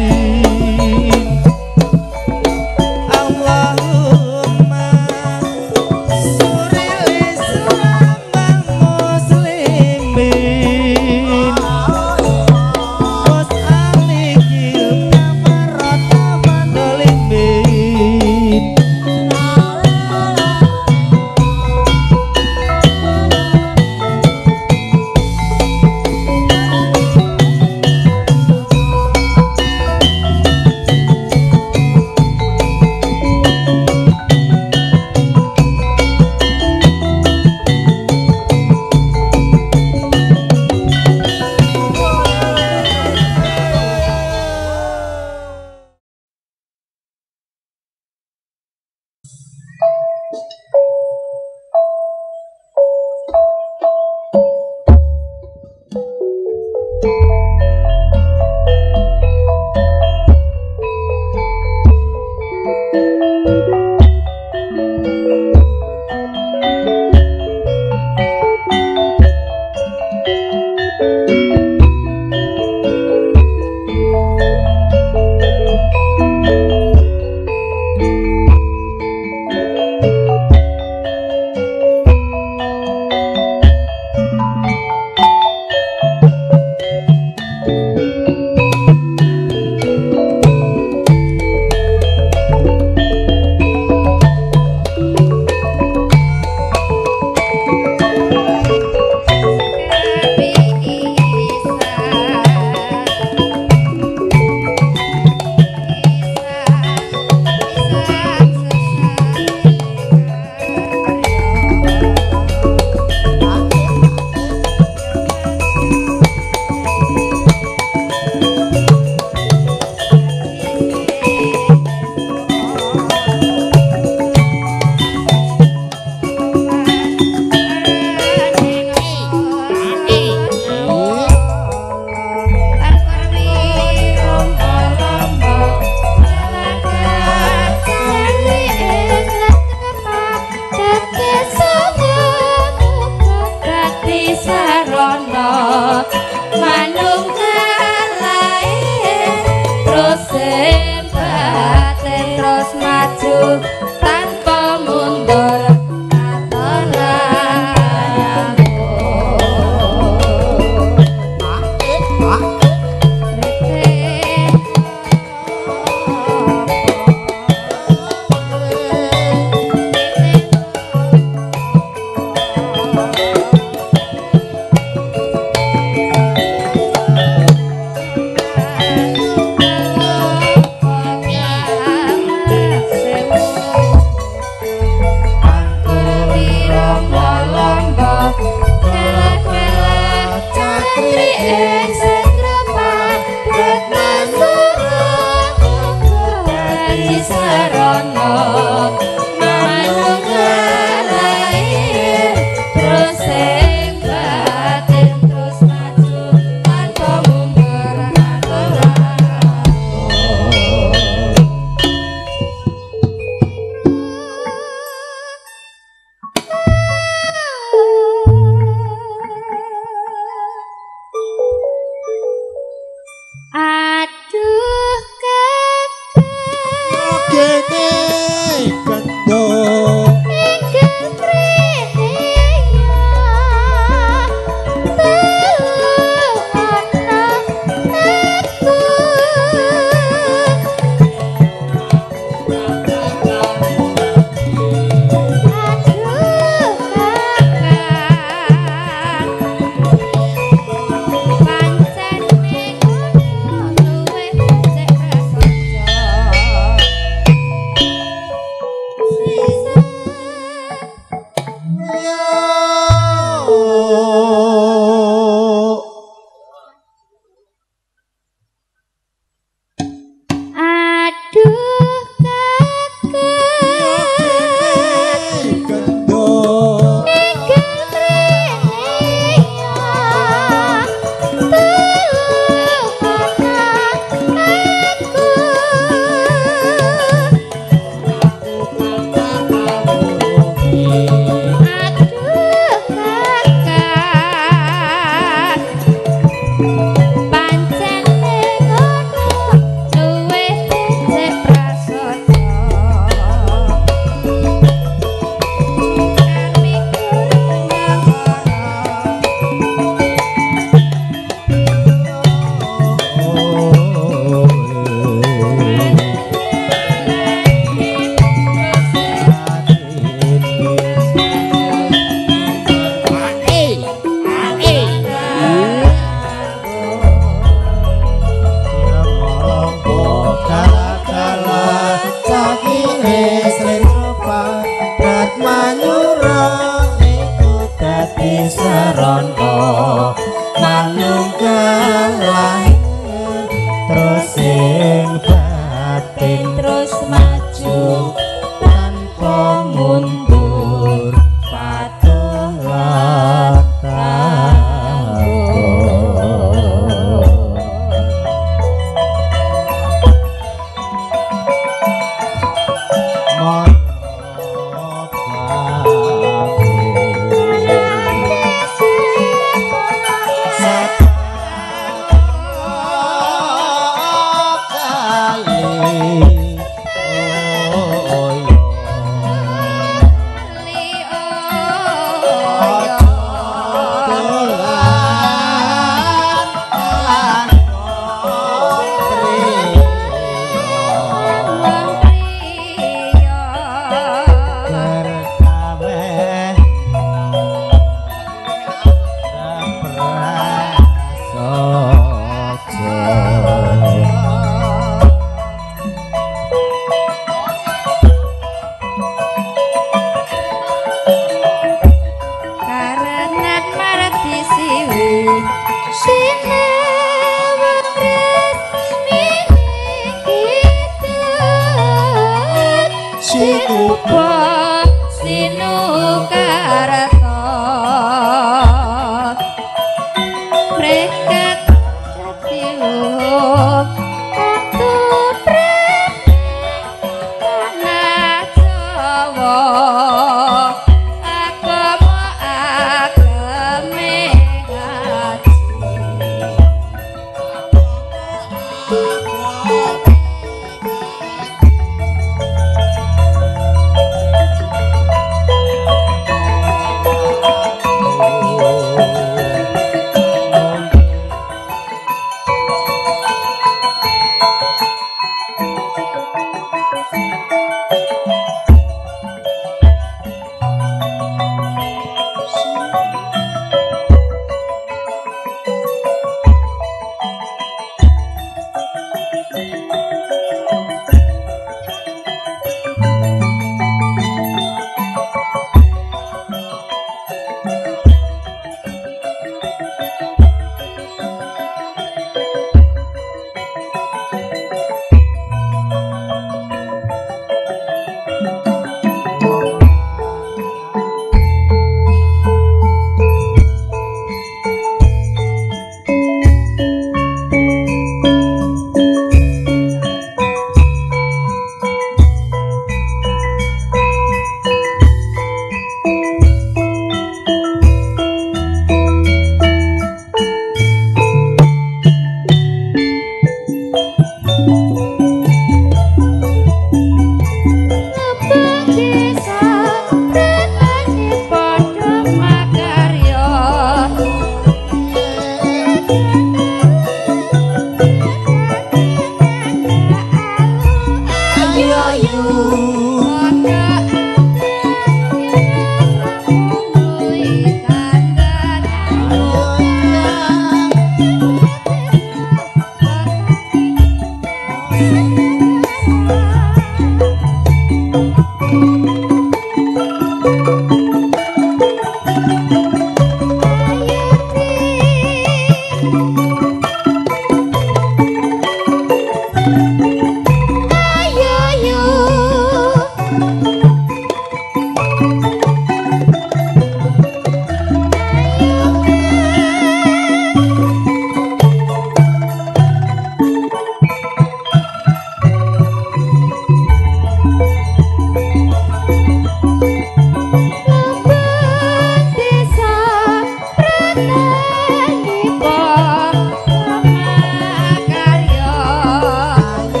Karya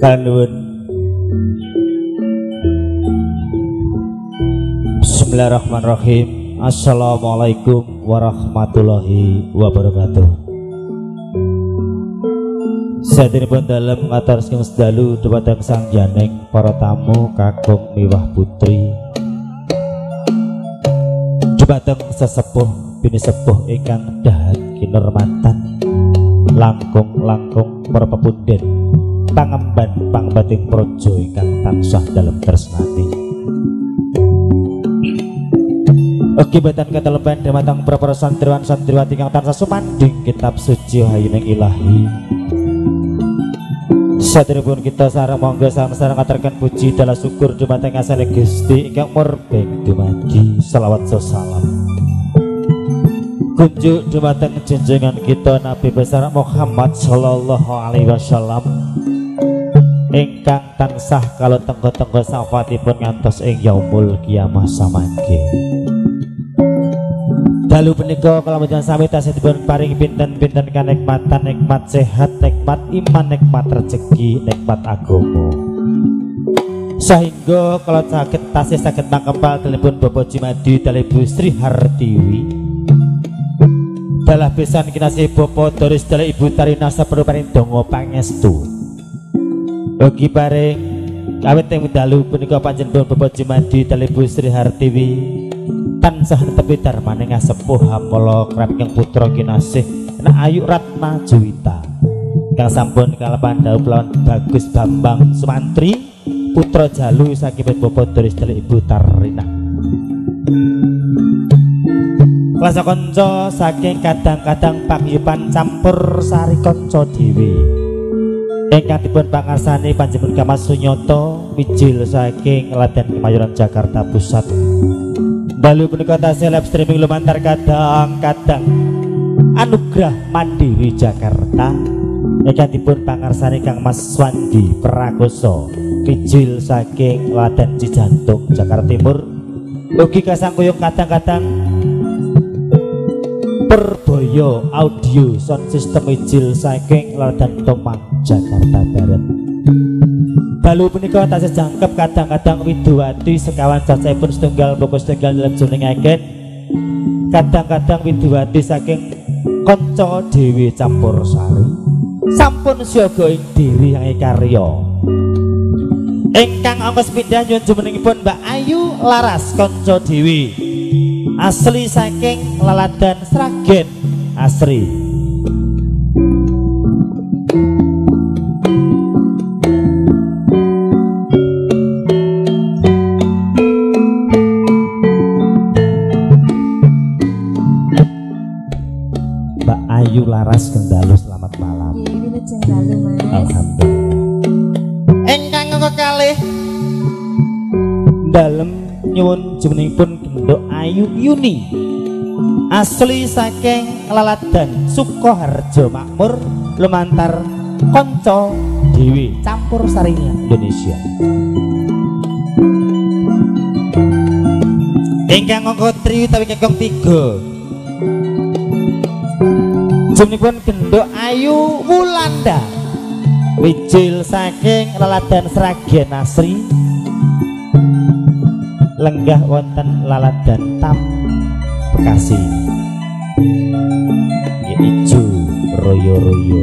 Nuwun. Bismillahirrahmanirrahim. Assalamualaikum warahmatullahi wabarakatuh. Saderipun dalem ngaturken sedalu dhumateng sang janeng para tamu kakung miwah putri. Dhumateng sesepuh bini sepuh ingkang dahat kinurmatan. Langkung-langkung para pepundhen pangemban pangbating praja ingkang tansah dalem tresnani. Ugi boten ketelepen dhumateng para santriwan santriwati ingkang tansah sumandhing kitab suci hayuning ilahi. Saderepun kita sareng monggo sareng-sareng ngaturken puji dalah syukur dhumateng asale Gusti ingkang murbeng dumadi selawat salam. Kunjuk dhumateng junjungan kita Nabi besar Muhammad sallallahu alaihi wasallam ingkang tansah kalau tenggo-tenggo safatipun ngantos ing yaumul kiamah samangke. Dalu punika kalawan sami tasihipun paring pinten-pinten kanikmatan, nikmat sehat, nikmat iman, nikmat rezeki, nikmat agama. Sehingga kalau saged tasih saged mangkempal telepon Bapak Jimadi Ibu Sri Hartiwi. Dalah pisan kinasih Bapak Doris dalah Ibu Tarinasa perlu paring donga pangestu. Ugi paring kawit ing dalu punika panjenengan Bapak Jimadi dalah Ibu Sri Hartiwi tansah netepi darmaning sepuh hamala kraping putra kinasih Nak Ayu Ratna Juwita kang sampun kalapan dawuh lawan Bagus Bambang Sumantri putra jalu saking Bapak Doris dalah Ibu Tarina. Klasa konco saking kadang-kadang pagyupan campur sari konco dhewe ingkang dipun pangarsani panjenengan Kamas Sunyata mijil saking Laden Kemayoran Jakarta Pusat. Dalu punika tasih live streaming lumantar kadang-kadang Anugrah Mandiri Jakarta ingkang dipun pangarsani Kang Mas Swandi Prakoso mijil saking Laden Cijantung Jakarta Timur. Ugi kasangkuyung kadang-kadang Perboyo Audio Sound System ijil saking Ladan Tomang Jakarta Barat. Dalu punika tasih jangkep kadang-kadang Widuwati sekawan cacahipun setunggal pokok setunggal dalam juningaken. Kadang-kadang Widuwati saking konco Dewi Campur Sari sampun siaga ing diri yang karya ingkang angka sepindah nyuwun jumenengipun Mbak Ayu Laras konco Dewi asli saking Laladan Sragen Asri. Mbak Ayu Laras Kendalu selamat malam. Alhamdulillah. Engkang kekalih dalem nyuwun jumenengipun Gendok Ayu Yuni asli saking Laladan Sukoharjo Makmur lumantar konco Dewi Campur Sarinya Indonesia. Ingkang angka tri utawi ingkang tiga jumenipun Gendok Ayu Wulanda wijil saking Laladan Sragen Asri lenggah wonten Laladan Tam Bekasi ijo royo-royo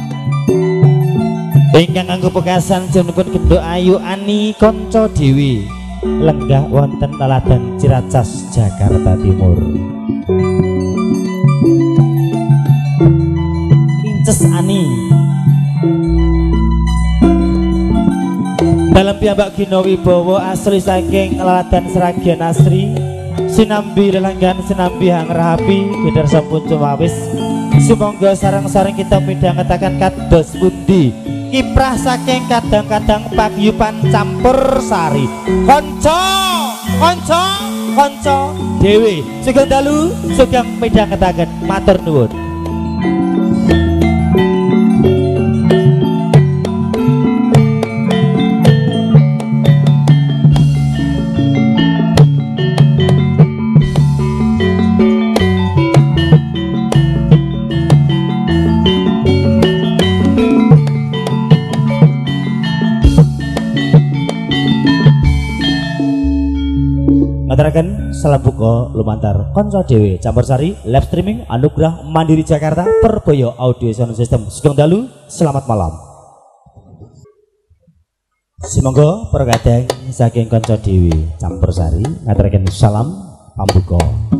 ingkang nganggo pekasan jenengipun Gendok Ayu Ani Konco Dewi lenggah wonten Laladan Ciracas Jakarta Timur. Inces Ani dalam piyambak Gina Wibowo asli saking Laladan Sragen Asri sinambi lelanggan sinambi hang rahapi bidar sampun cumawis sumangga sarang-sarang kita midhangetaken kados pundi kiprah saking kadang-kadang pagyupan campur sari konco konco konco Dewi sugeng dalu sugeng midhangetaken matur nuwun. ngaturaken salam buka lumantar kanca dhewe campur sari live streaming Anugrah Mandiri Jakarta Perboyo Audio Sound System sedang dalu selamat malam. Simangga para kadang saking kanca dhewe campur sari ngaturaken salam pambuka.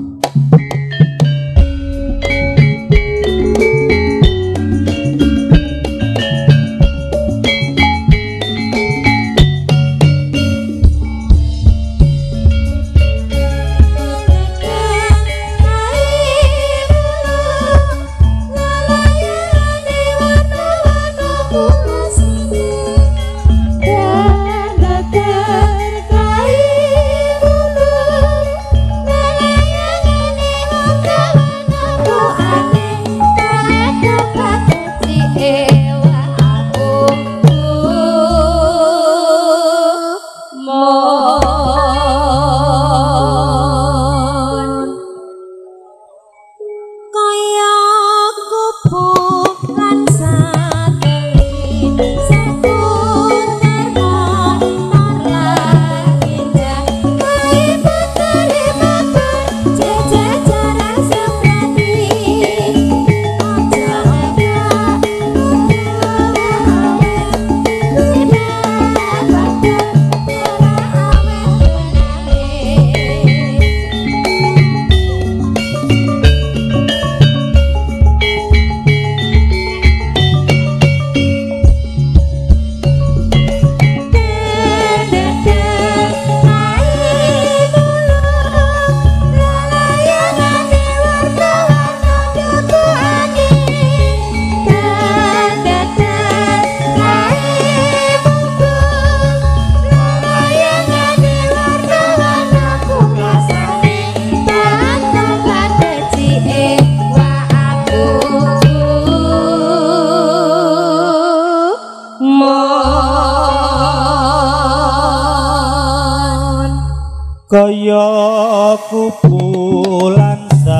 Kaya kupulan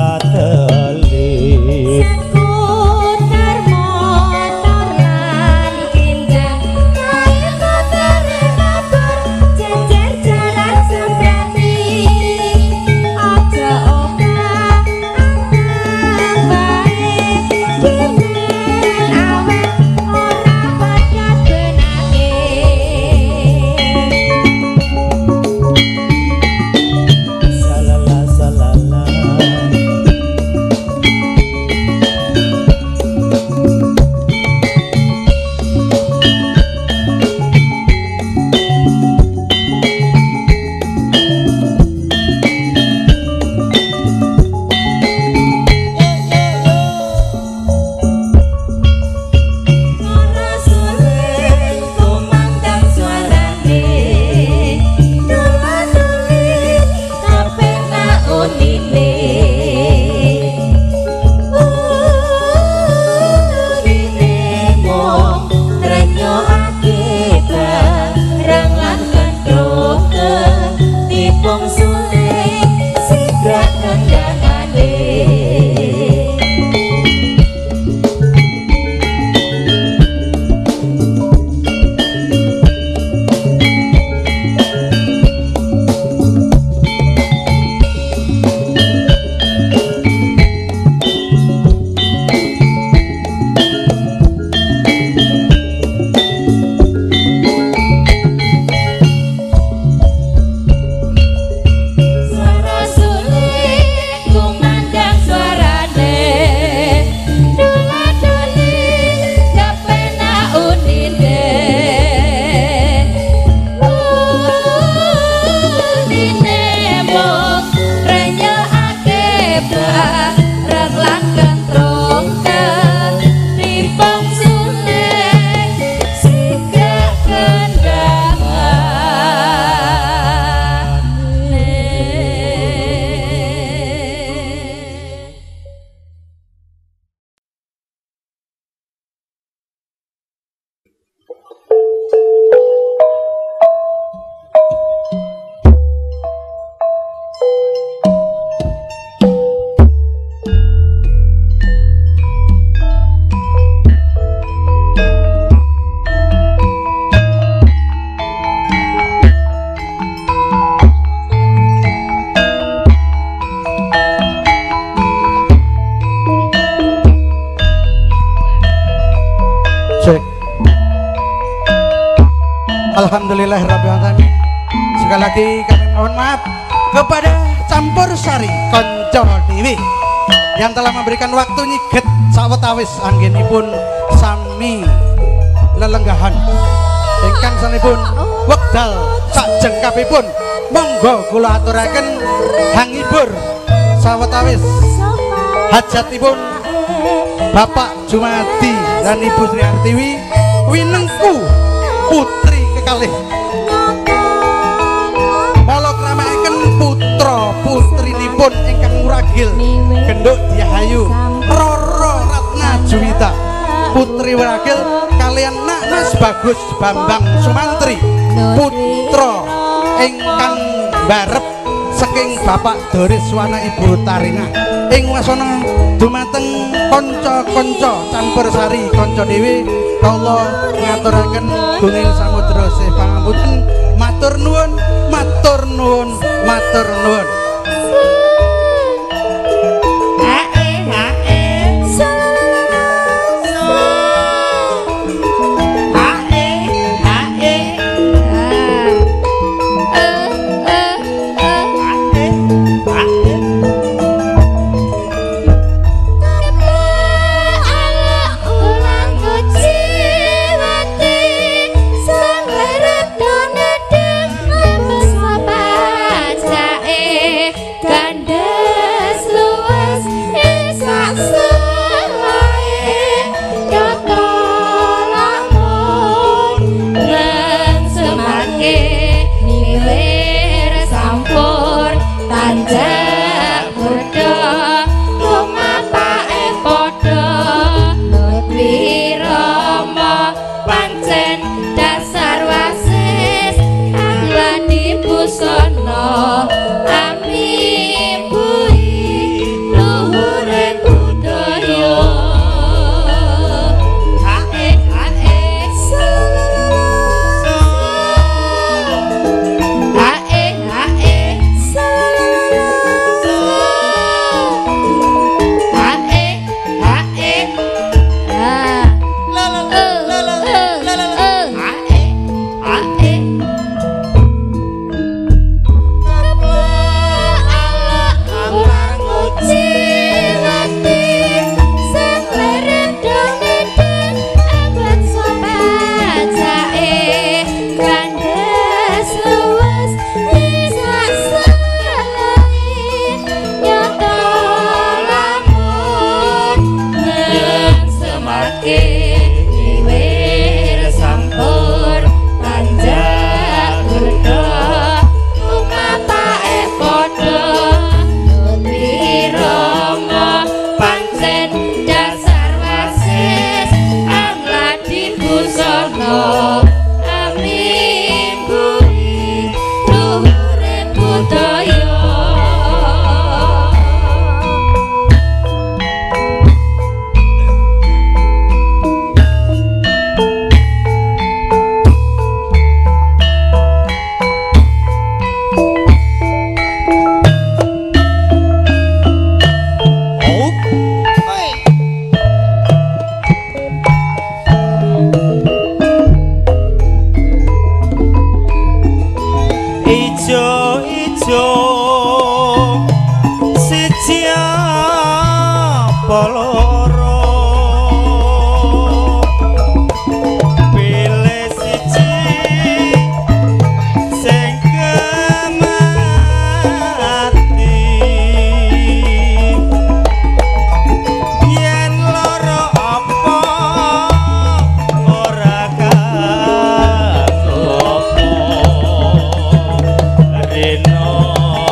satelit Skuter motor lan kinjang kae motor motor jejer jalan sebrati aja ogah anang bae dimen awet ora padat benake. salala salala Alhamdulillahirabbil alamin. Sekali lagi kami mohon maaf kepada Campur Sari Konco Dewi yang telah memberikan waktu nyiget sawetawis anggenipun sami lelenggahan ingkang sanipun wekdal sajengkapipun monggo kula aturaken hangibur sawetawis hajatipun Bapak Jumadi dan Ibu Sri Artiwi winengku putri kekalih mala kramakaken putra putrinipun ingkang muragil genduk Diahayu Roro Ratna Juwita putri muragil kalian Nak Mas Bagus Bambang Sumantri putra ingkang barep saking Bapak Doris Wana Ibu Tarina ing wasana dumateng kanca-kanca Campur Sari Konco Dewi kula ngaturaken gunging samudra sih pangapunten matur nuwun matur nuwun matur nuwun. Reno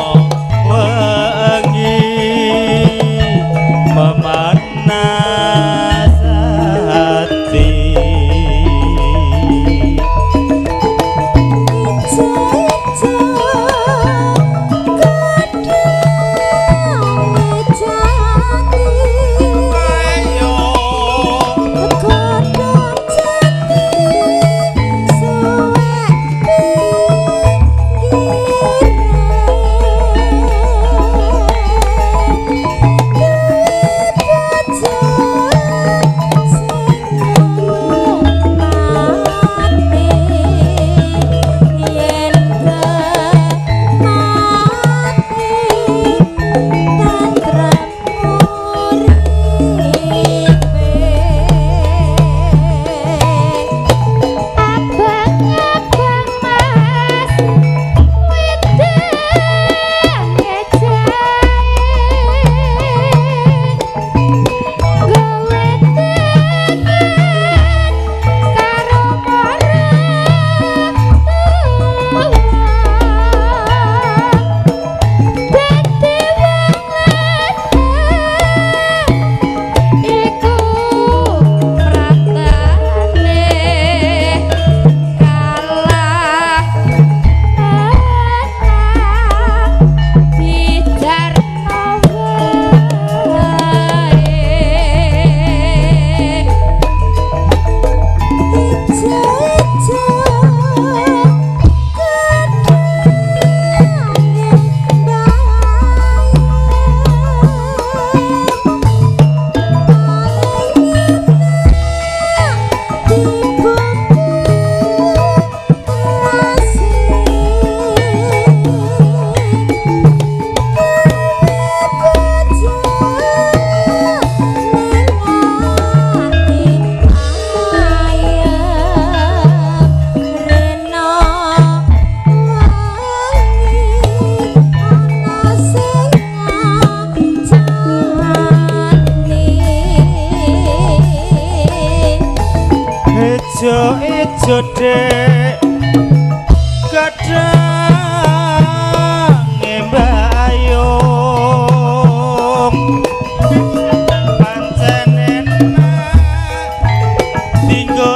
bojo dek kadang mbayung pancen enak dinggo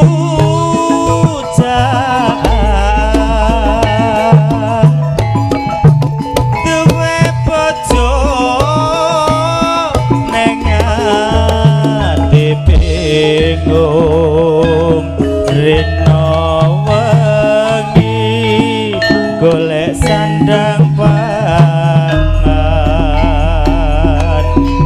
rujak duwe bojo neng ati bingung rino wengi golek sandang pangan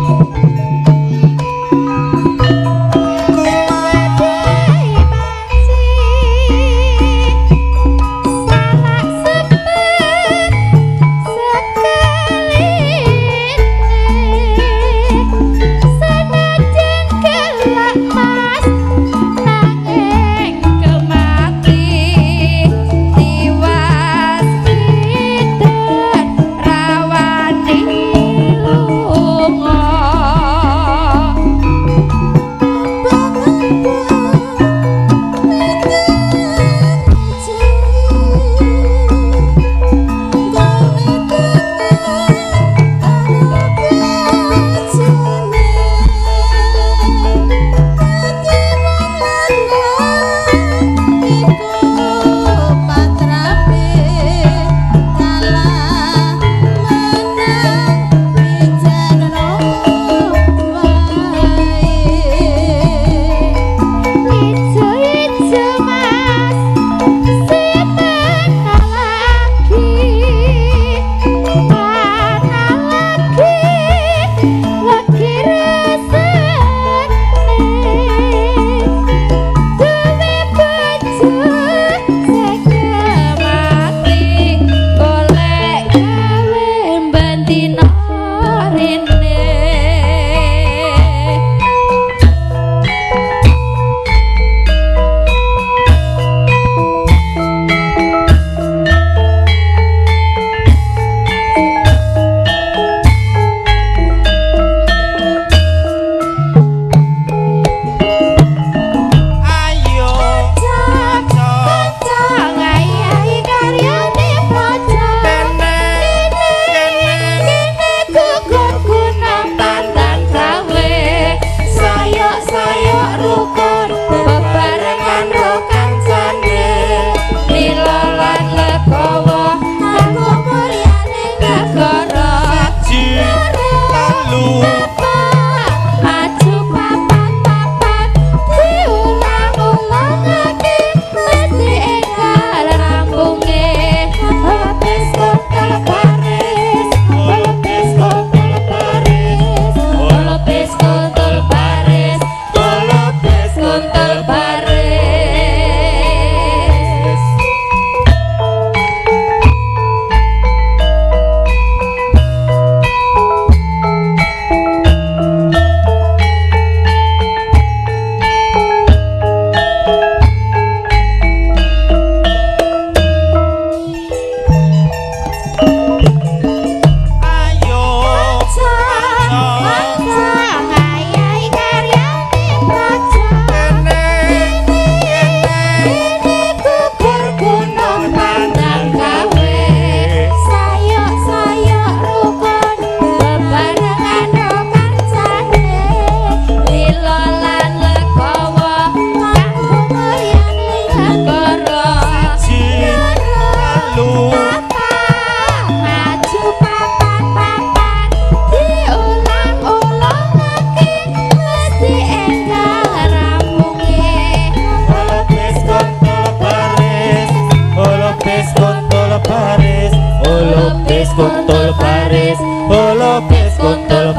kontol Paris, oh Lopez kontol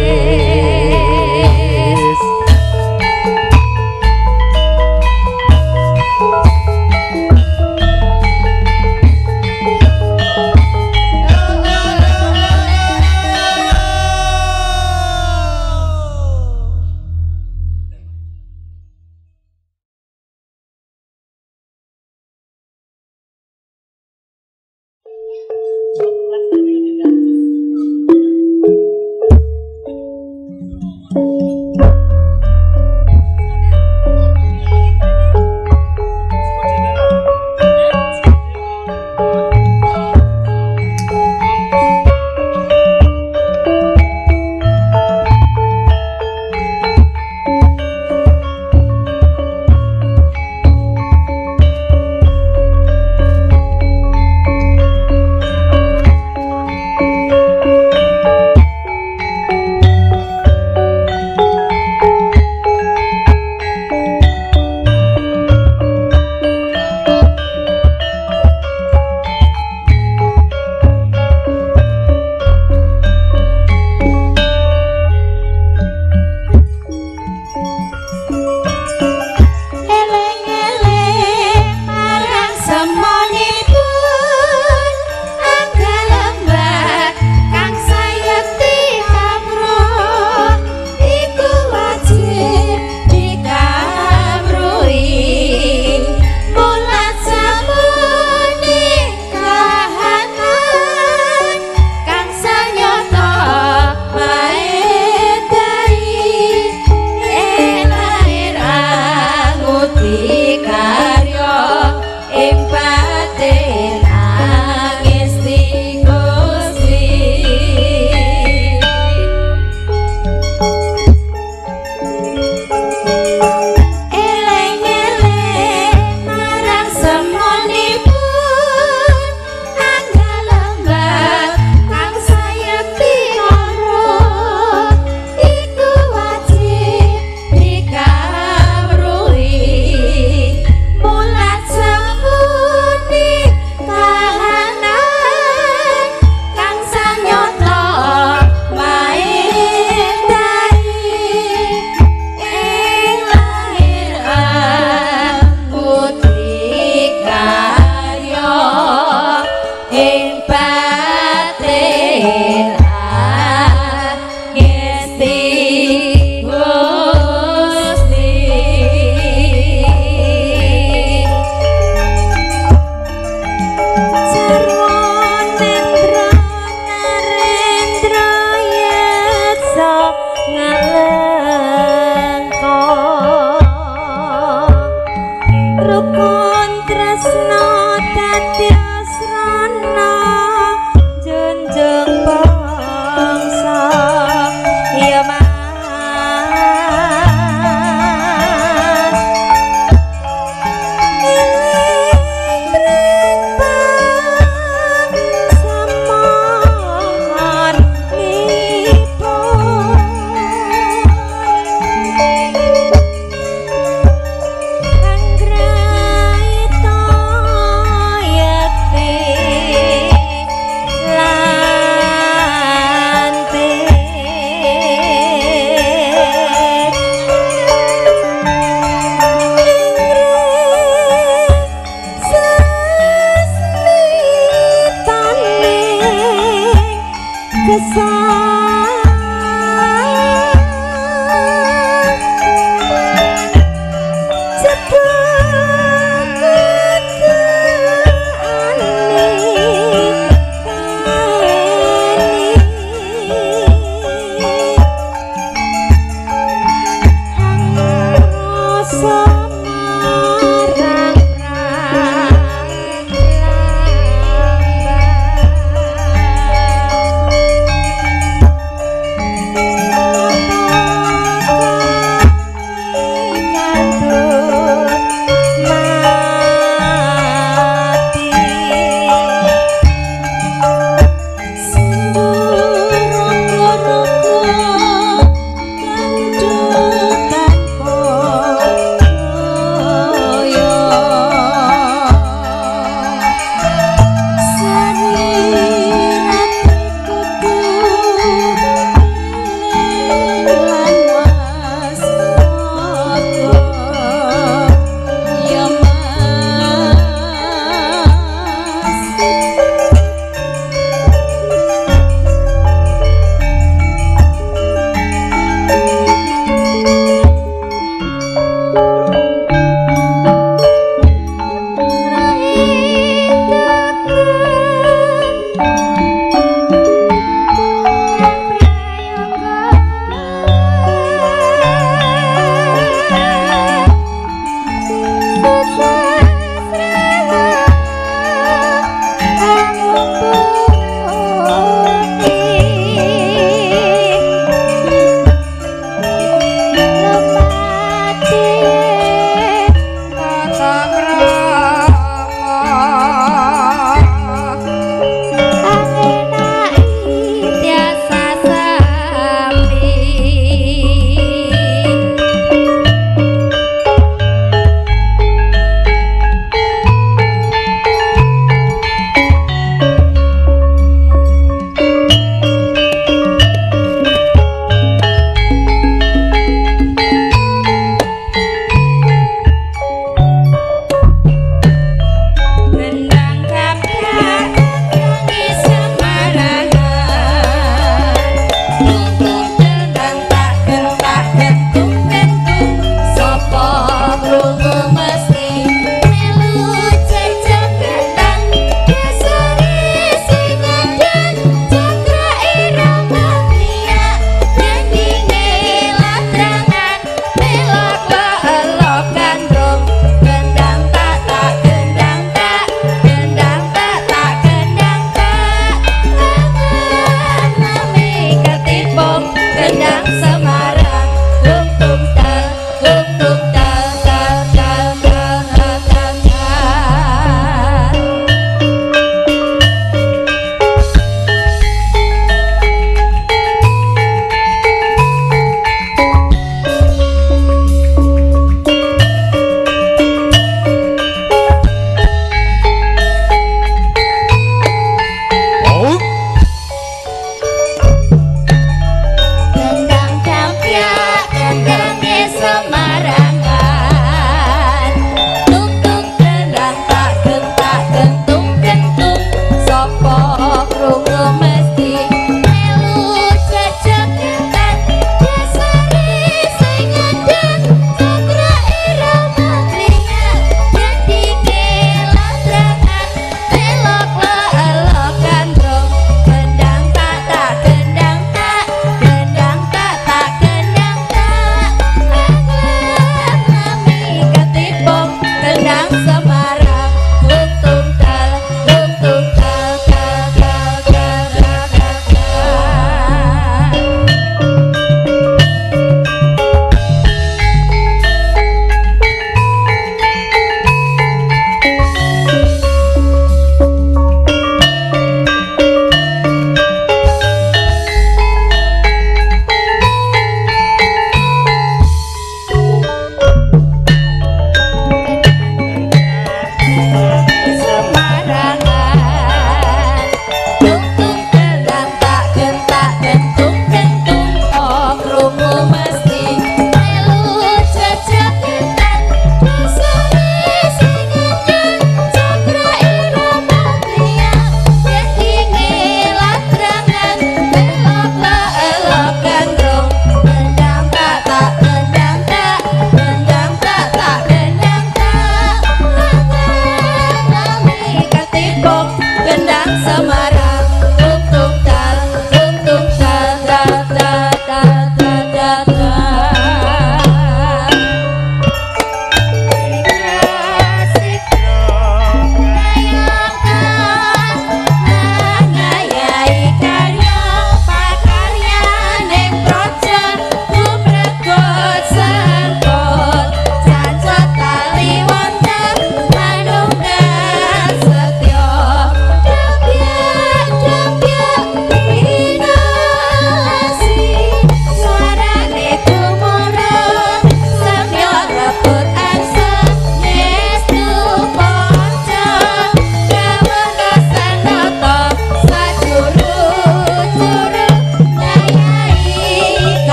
Paris.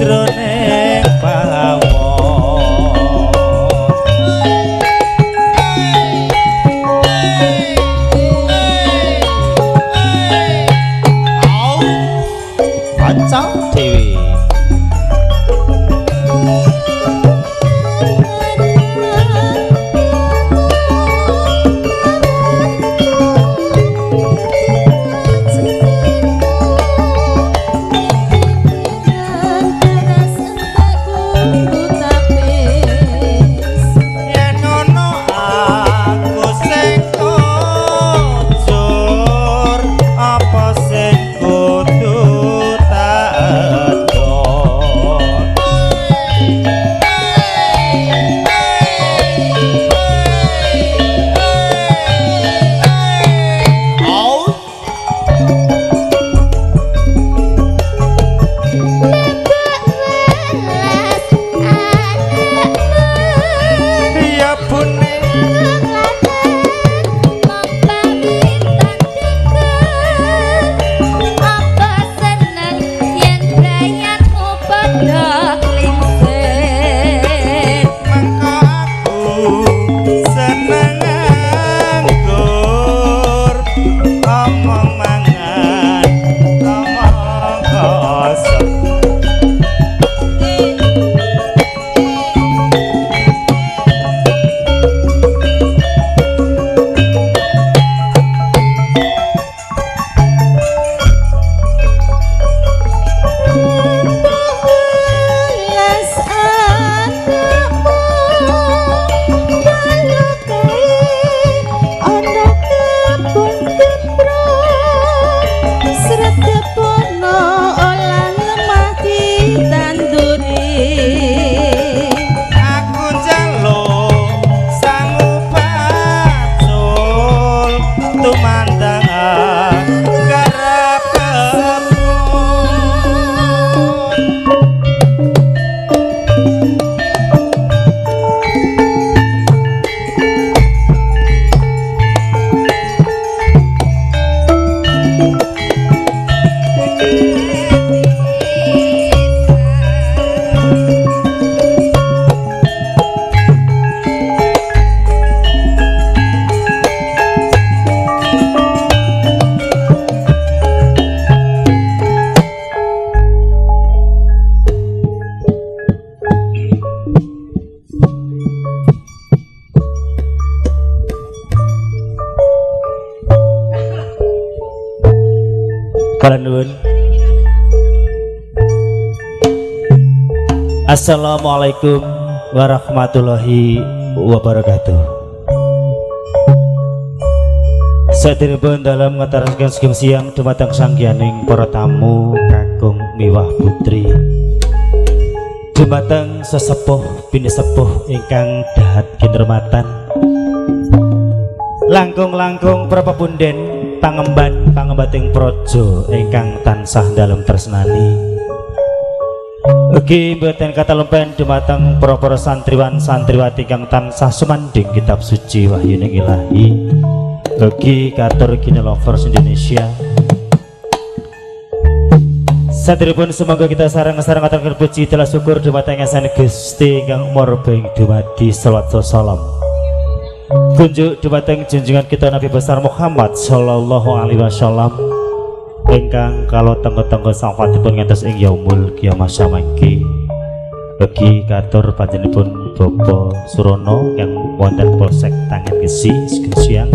jroning pawon Ancang Dewi Assalamualaikum warahmatullahi wabarakatuh. Saderipun dalam ngataraken sugeng siang dumateng sanggianing para tamu kakung miwah putri. Dumateng sesepuh bini sepuh ingkang dahat kinurmatan. Langkung-langkung prapapunden pangemban pangembating praja ingkang tansah dalem tresnani. Ugi mboten kata lempen dumateng para-para santriwan santriwati kang tansah sumandhing kitab suci wahyuning Ilahi. Ugi katur kine lovers Indonesia. Saderipun semoga kita sareng-sareng aturaken puji telah syukur dumateng asane Gusti kang morbeng dumadi selawat salam. Kunjuk dumateng junjungan kita Nabi besar Muhammad sallallahu alaihi wasallam. Ingkang kalau tenggo-tenggo safatipun ngantos ing yaumul kiamah samangke. Bagi katur panjenenganipun Bapak Surono yang wonten Polsek Tangan Gesi sugeng siang.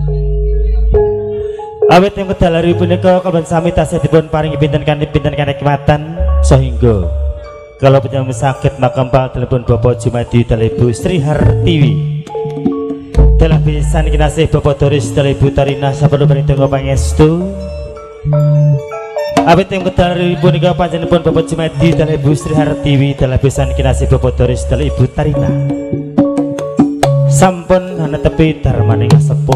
Awit yang kedalari punika kalban sami tasih dipun paringi pinten kanthi pinten kanikmatan sehingga kalau panjenengan saged makempal telepon Bapak Jumadi Ibu Sri Hartiwi. Telah bisa kinasih Bapak Doris Ibu Tarina saperlu panitunggal pangestu. Awit yang kedalari punika panjenenganipun Bapak Jumadi Ibu Sri Hartiwi telah bisa kinasih Bapak Doris Ibu Tarina. Sampun ana tepi darmaning sepuh.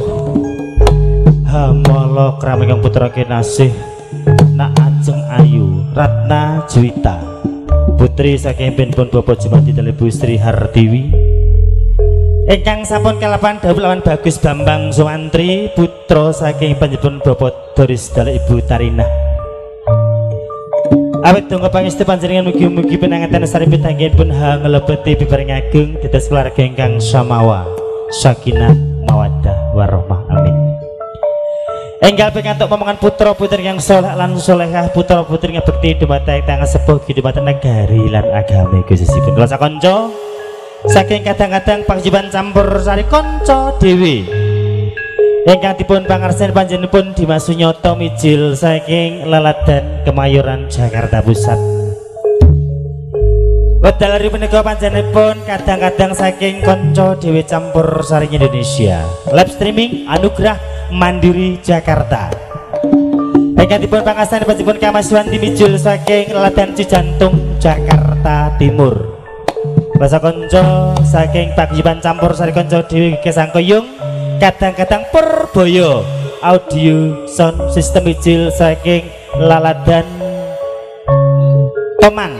Hamala kramenging putra kinasih Nak Ajeng Ayu Ratna Juwita putri saking pinpun Bapak Jumadi Ibu Sri Hartiwi. Ingkang sampun kalapan dawuh lawan Bagus Bambang Sumantri putra saking panjenengan Bapak Doris Ibu Tarina. Awit tunggu pangestu panjenengan mugi-mugi penangetan saripit anggenipun ha nglebeti bibareng ageng dados keluarga ingkang samawa sakinah mawaddah warahmah amin. Enggal pikantuk momongan putra putri yang soleh lan solehah putra putri yang bekti dumateng tangan sepuh kehidupan negari lan agami khususipun kula sakanca saking kadang-kadang pangjiban campur sari kanca dhewe ingkang dipun pangarsen panjenenganipun Dimas Sunyoto mijil saking Laladan Kemayoran Jakarta Pusat. Wedal hari punika panjenenganipun kadang-kadang saking kanca dhewe campur sari Indonesia. Live streaming Anugerah Mandiri Jakarta. Ingkang dipun pangarsen panjenenganipun Kamaswan dimijil saking Laladan Cijantung Jakarta Timur. Rasa kanca saking paguyuban campur sari kanca dhewe kesangkuyung kadang-kadang Purboyo audio sound system ijil saking Laladan Tomang.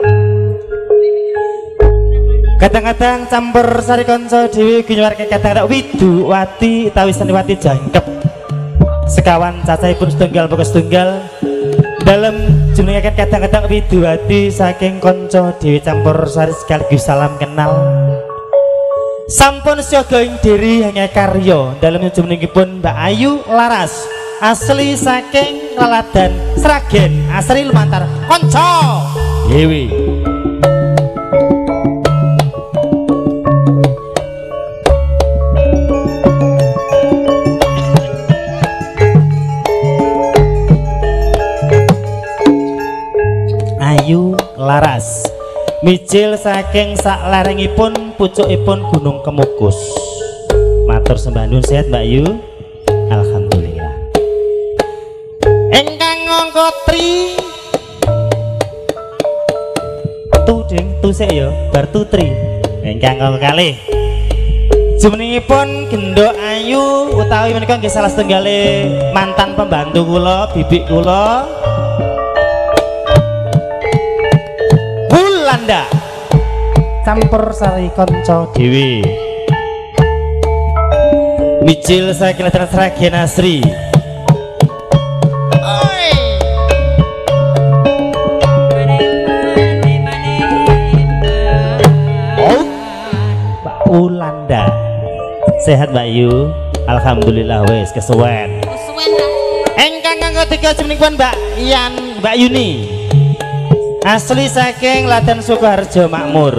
Kadang-kadang campur sari kanca dhewe ginyuwarke kadang-kadang Widuwati utawi Saniwati jangkep sekawan cacahipun setunggal pokok setunggal dalam jenengaken kadang-kadang Widuwati saking kanca dhewe campur sari sekaligus salam kenal. Sampun siaga ing diri hanya karya dalam jenengipun Mbak Ayu Laras asli saking Laladan Sragen asri lumantar kanca dhewe. Ayu Laras mijil saking saklarengipun pucukipun Gunung Kemukus. Matur sembah nuwun sehat Mbak Yu. Alhamdulillah. Engkang ngangka tri tu ding tu sik ya bar tu tri. Engkang ngangka kalih jumenengipun Gendok Ayu utawi menika nggih salah setunggale mantan pembantu kula, bibik kula Wulanda campur sari kanca dhewe mijil saking Laladan Sragen asri. Oh Mbak Wulanda sehat Mbak Yu. Alhamdulillah wis kesuwen. Engkang nganggo tiga jenengipun Mbak Yan Mbak Yuni asli saking Laladan Sukoharjo Makmur.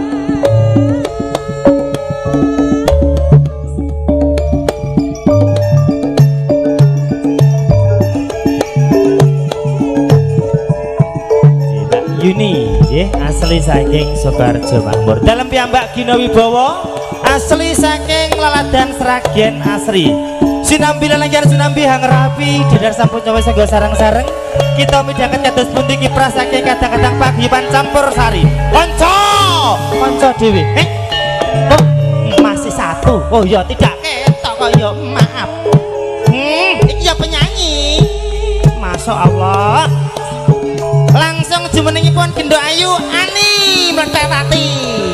Mbak Yuni nggih asli saking Sukoharjo Makmur. Dalam piyambak Gina Wibowo asli saking Laladan Sragen asri. Sinambi lanang sinambi hang rapi dedar sampun nyawa sanggo sareng-sareng kita midhanget kados pundi kiprah saking kadang-kadang paguyuban campur sari kanca kanca dhewe. Eh oh, masih satu. Oh ya tidak ketok kok ya maaf. Hmm iki ya penyanyi. Masya Allah. Langsung jumenengipun Gendok Ayu Ani Mletewati.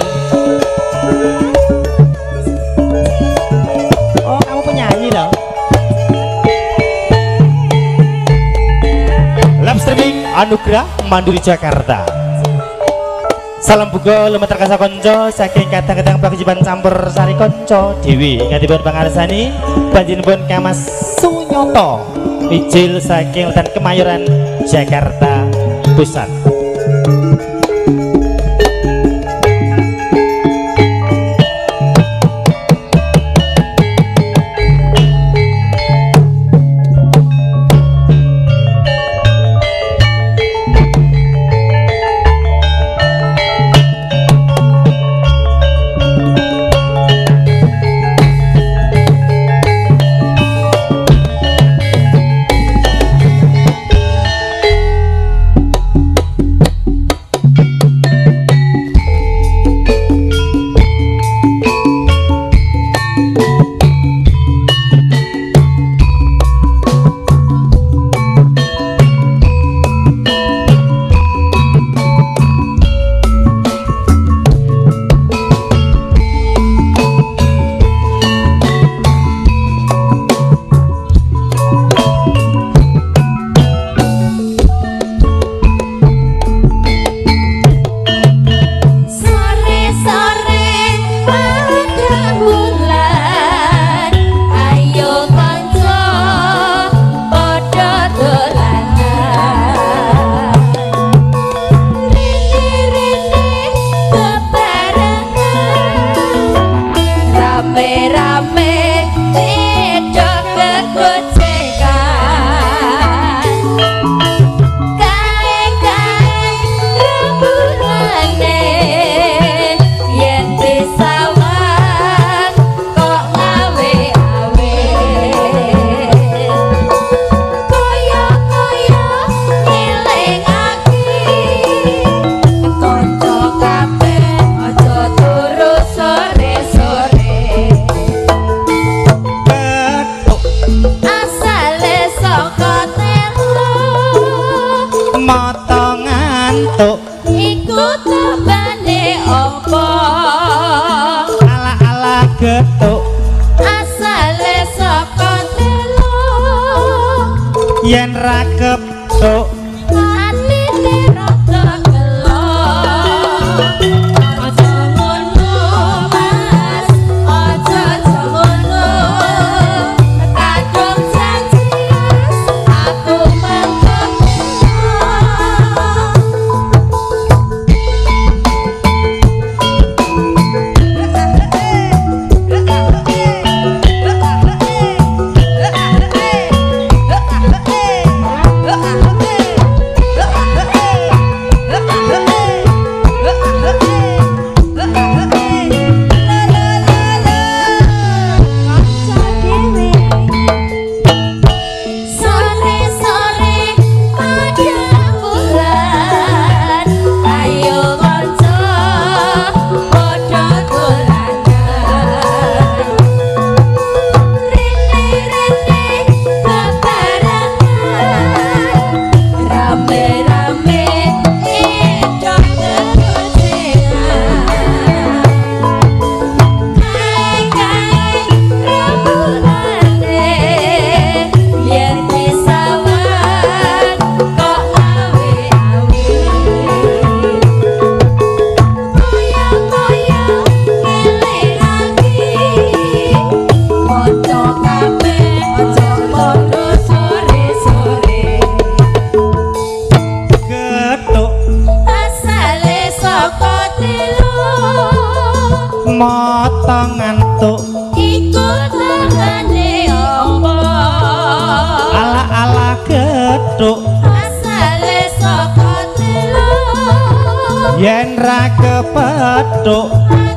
Oh kamu penyanyi loh. Live streaming Anugerah Mandiri Jakarta. Salam buka lumetar kasa konco saking kadang-kadang paguyuban campur sari konco dewi ngatipun pangarsani panjenenganipun Kamas Sunyoto mijil saking Laladan Kemayoran Jakarta Pusat. iku tebane apa ala-ala getuk asale saka telo yen ra ketuk atine rada gelo aja ngono mas aja ngono kadung janjias aku mangkep mata ngantuk iku tangane apa ala-ala getuk asale saka telo yen ra kepethuk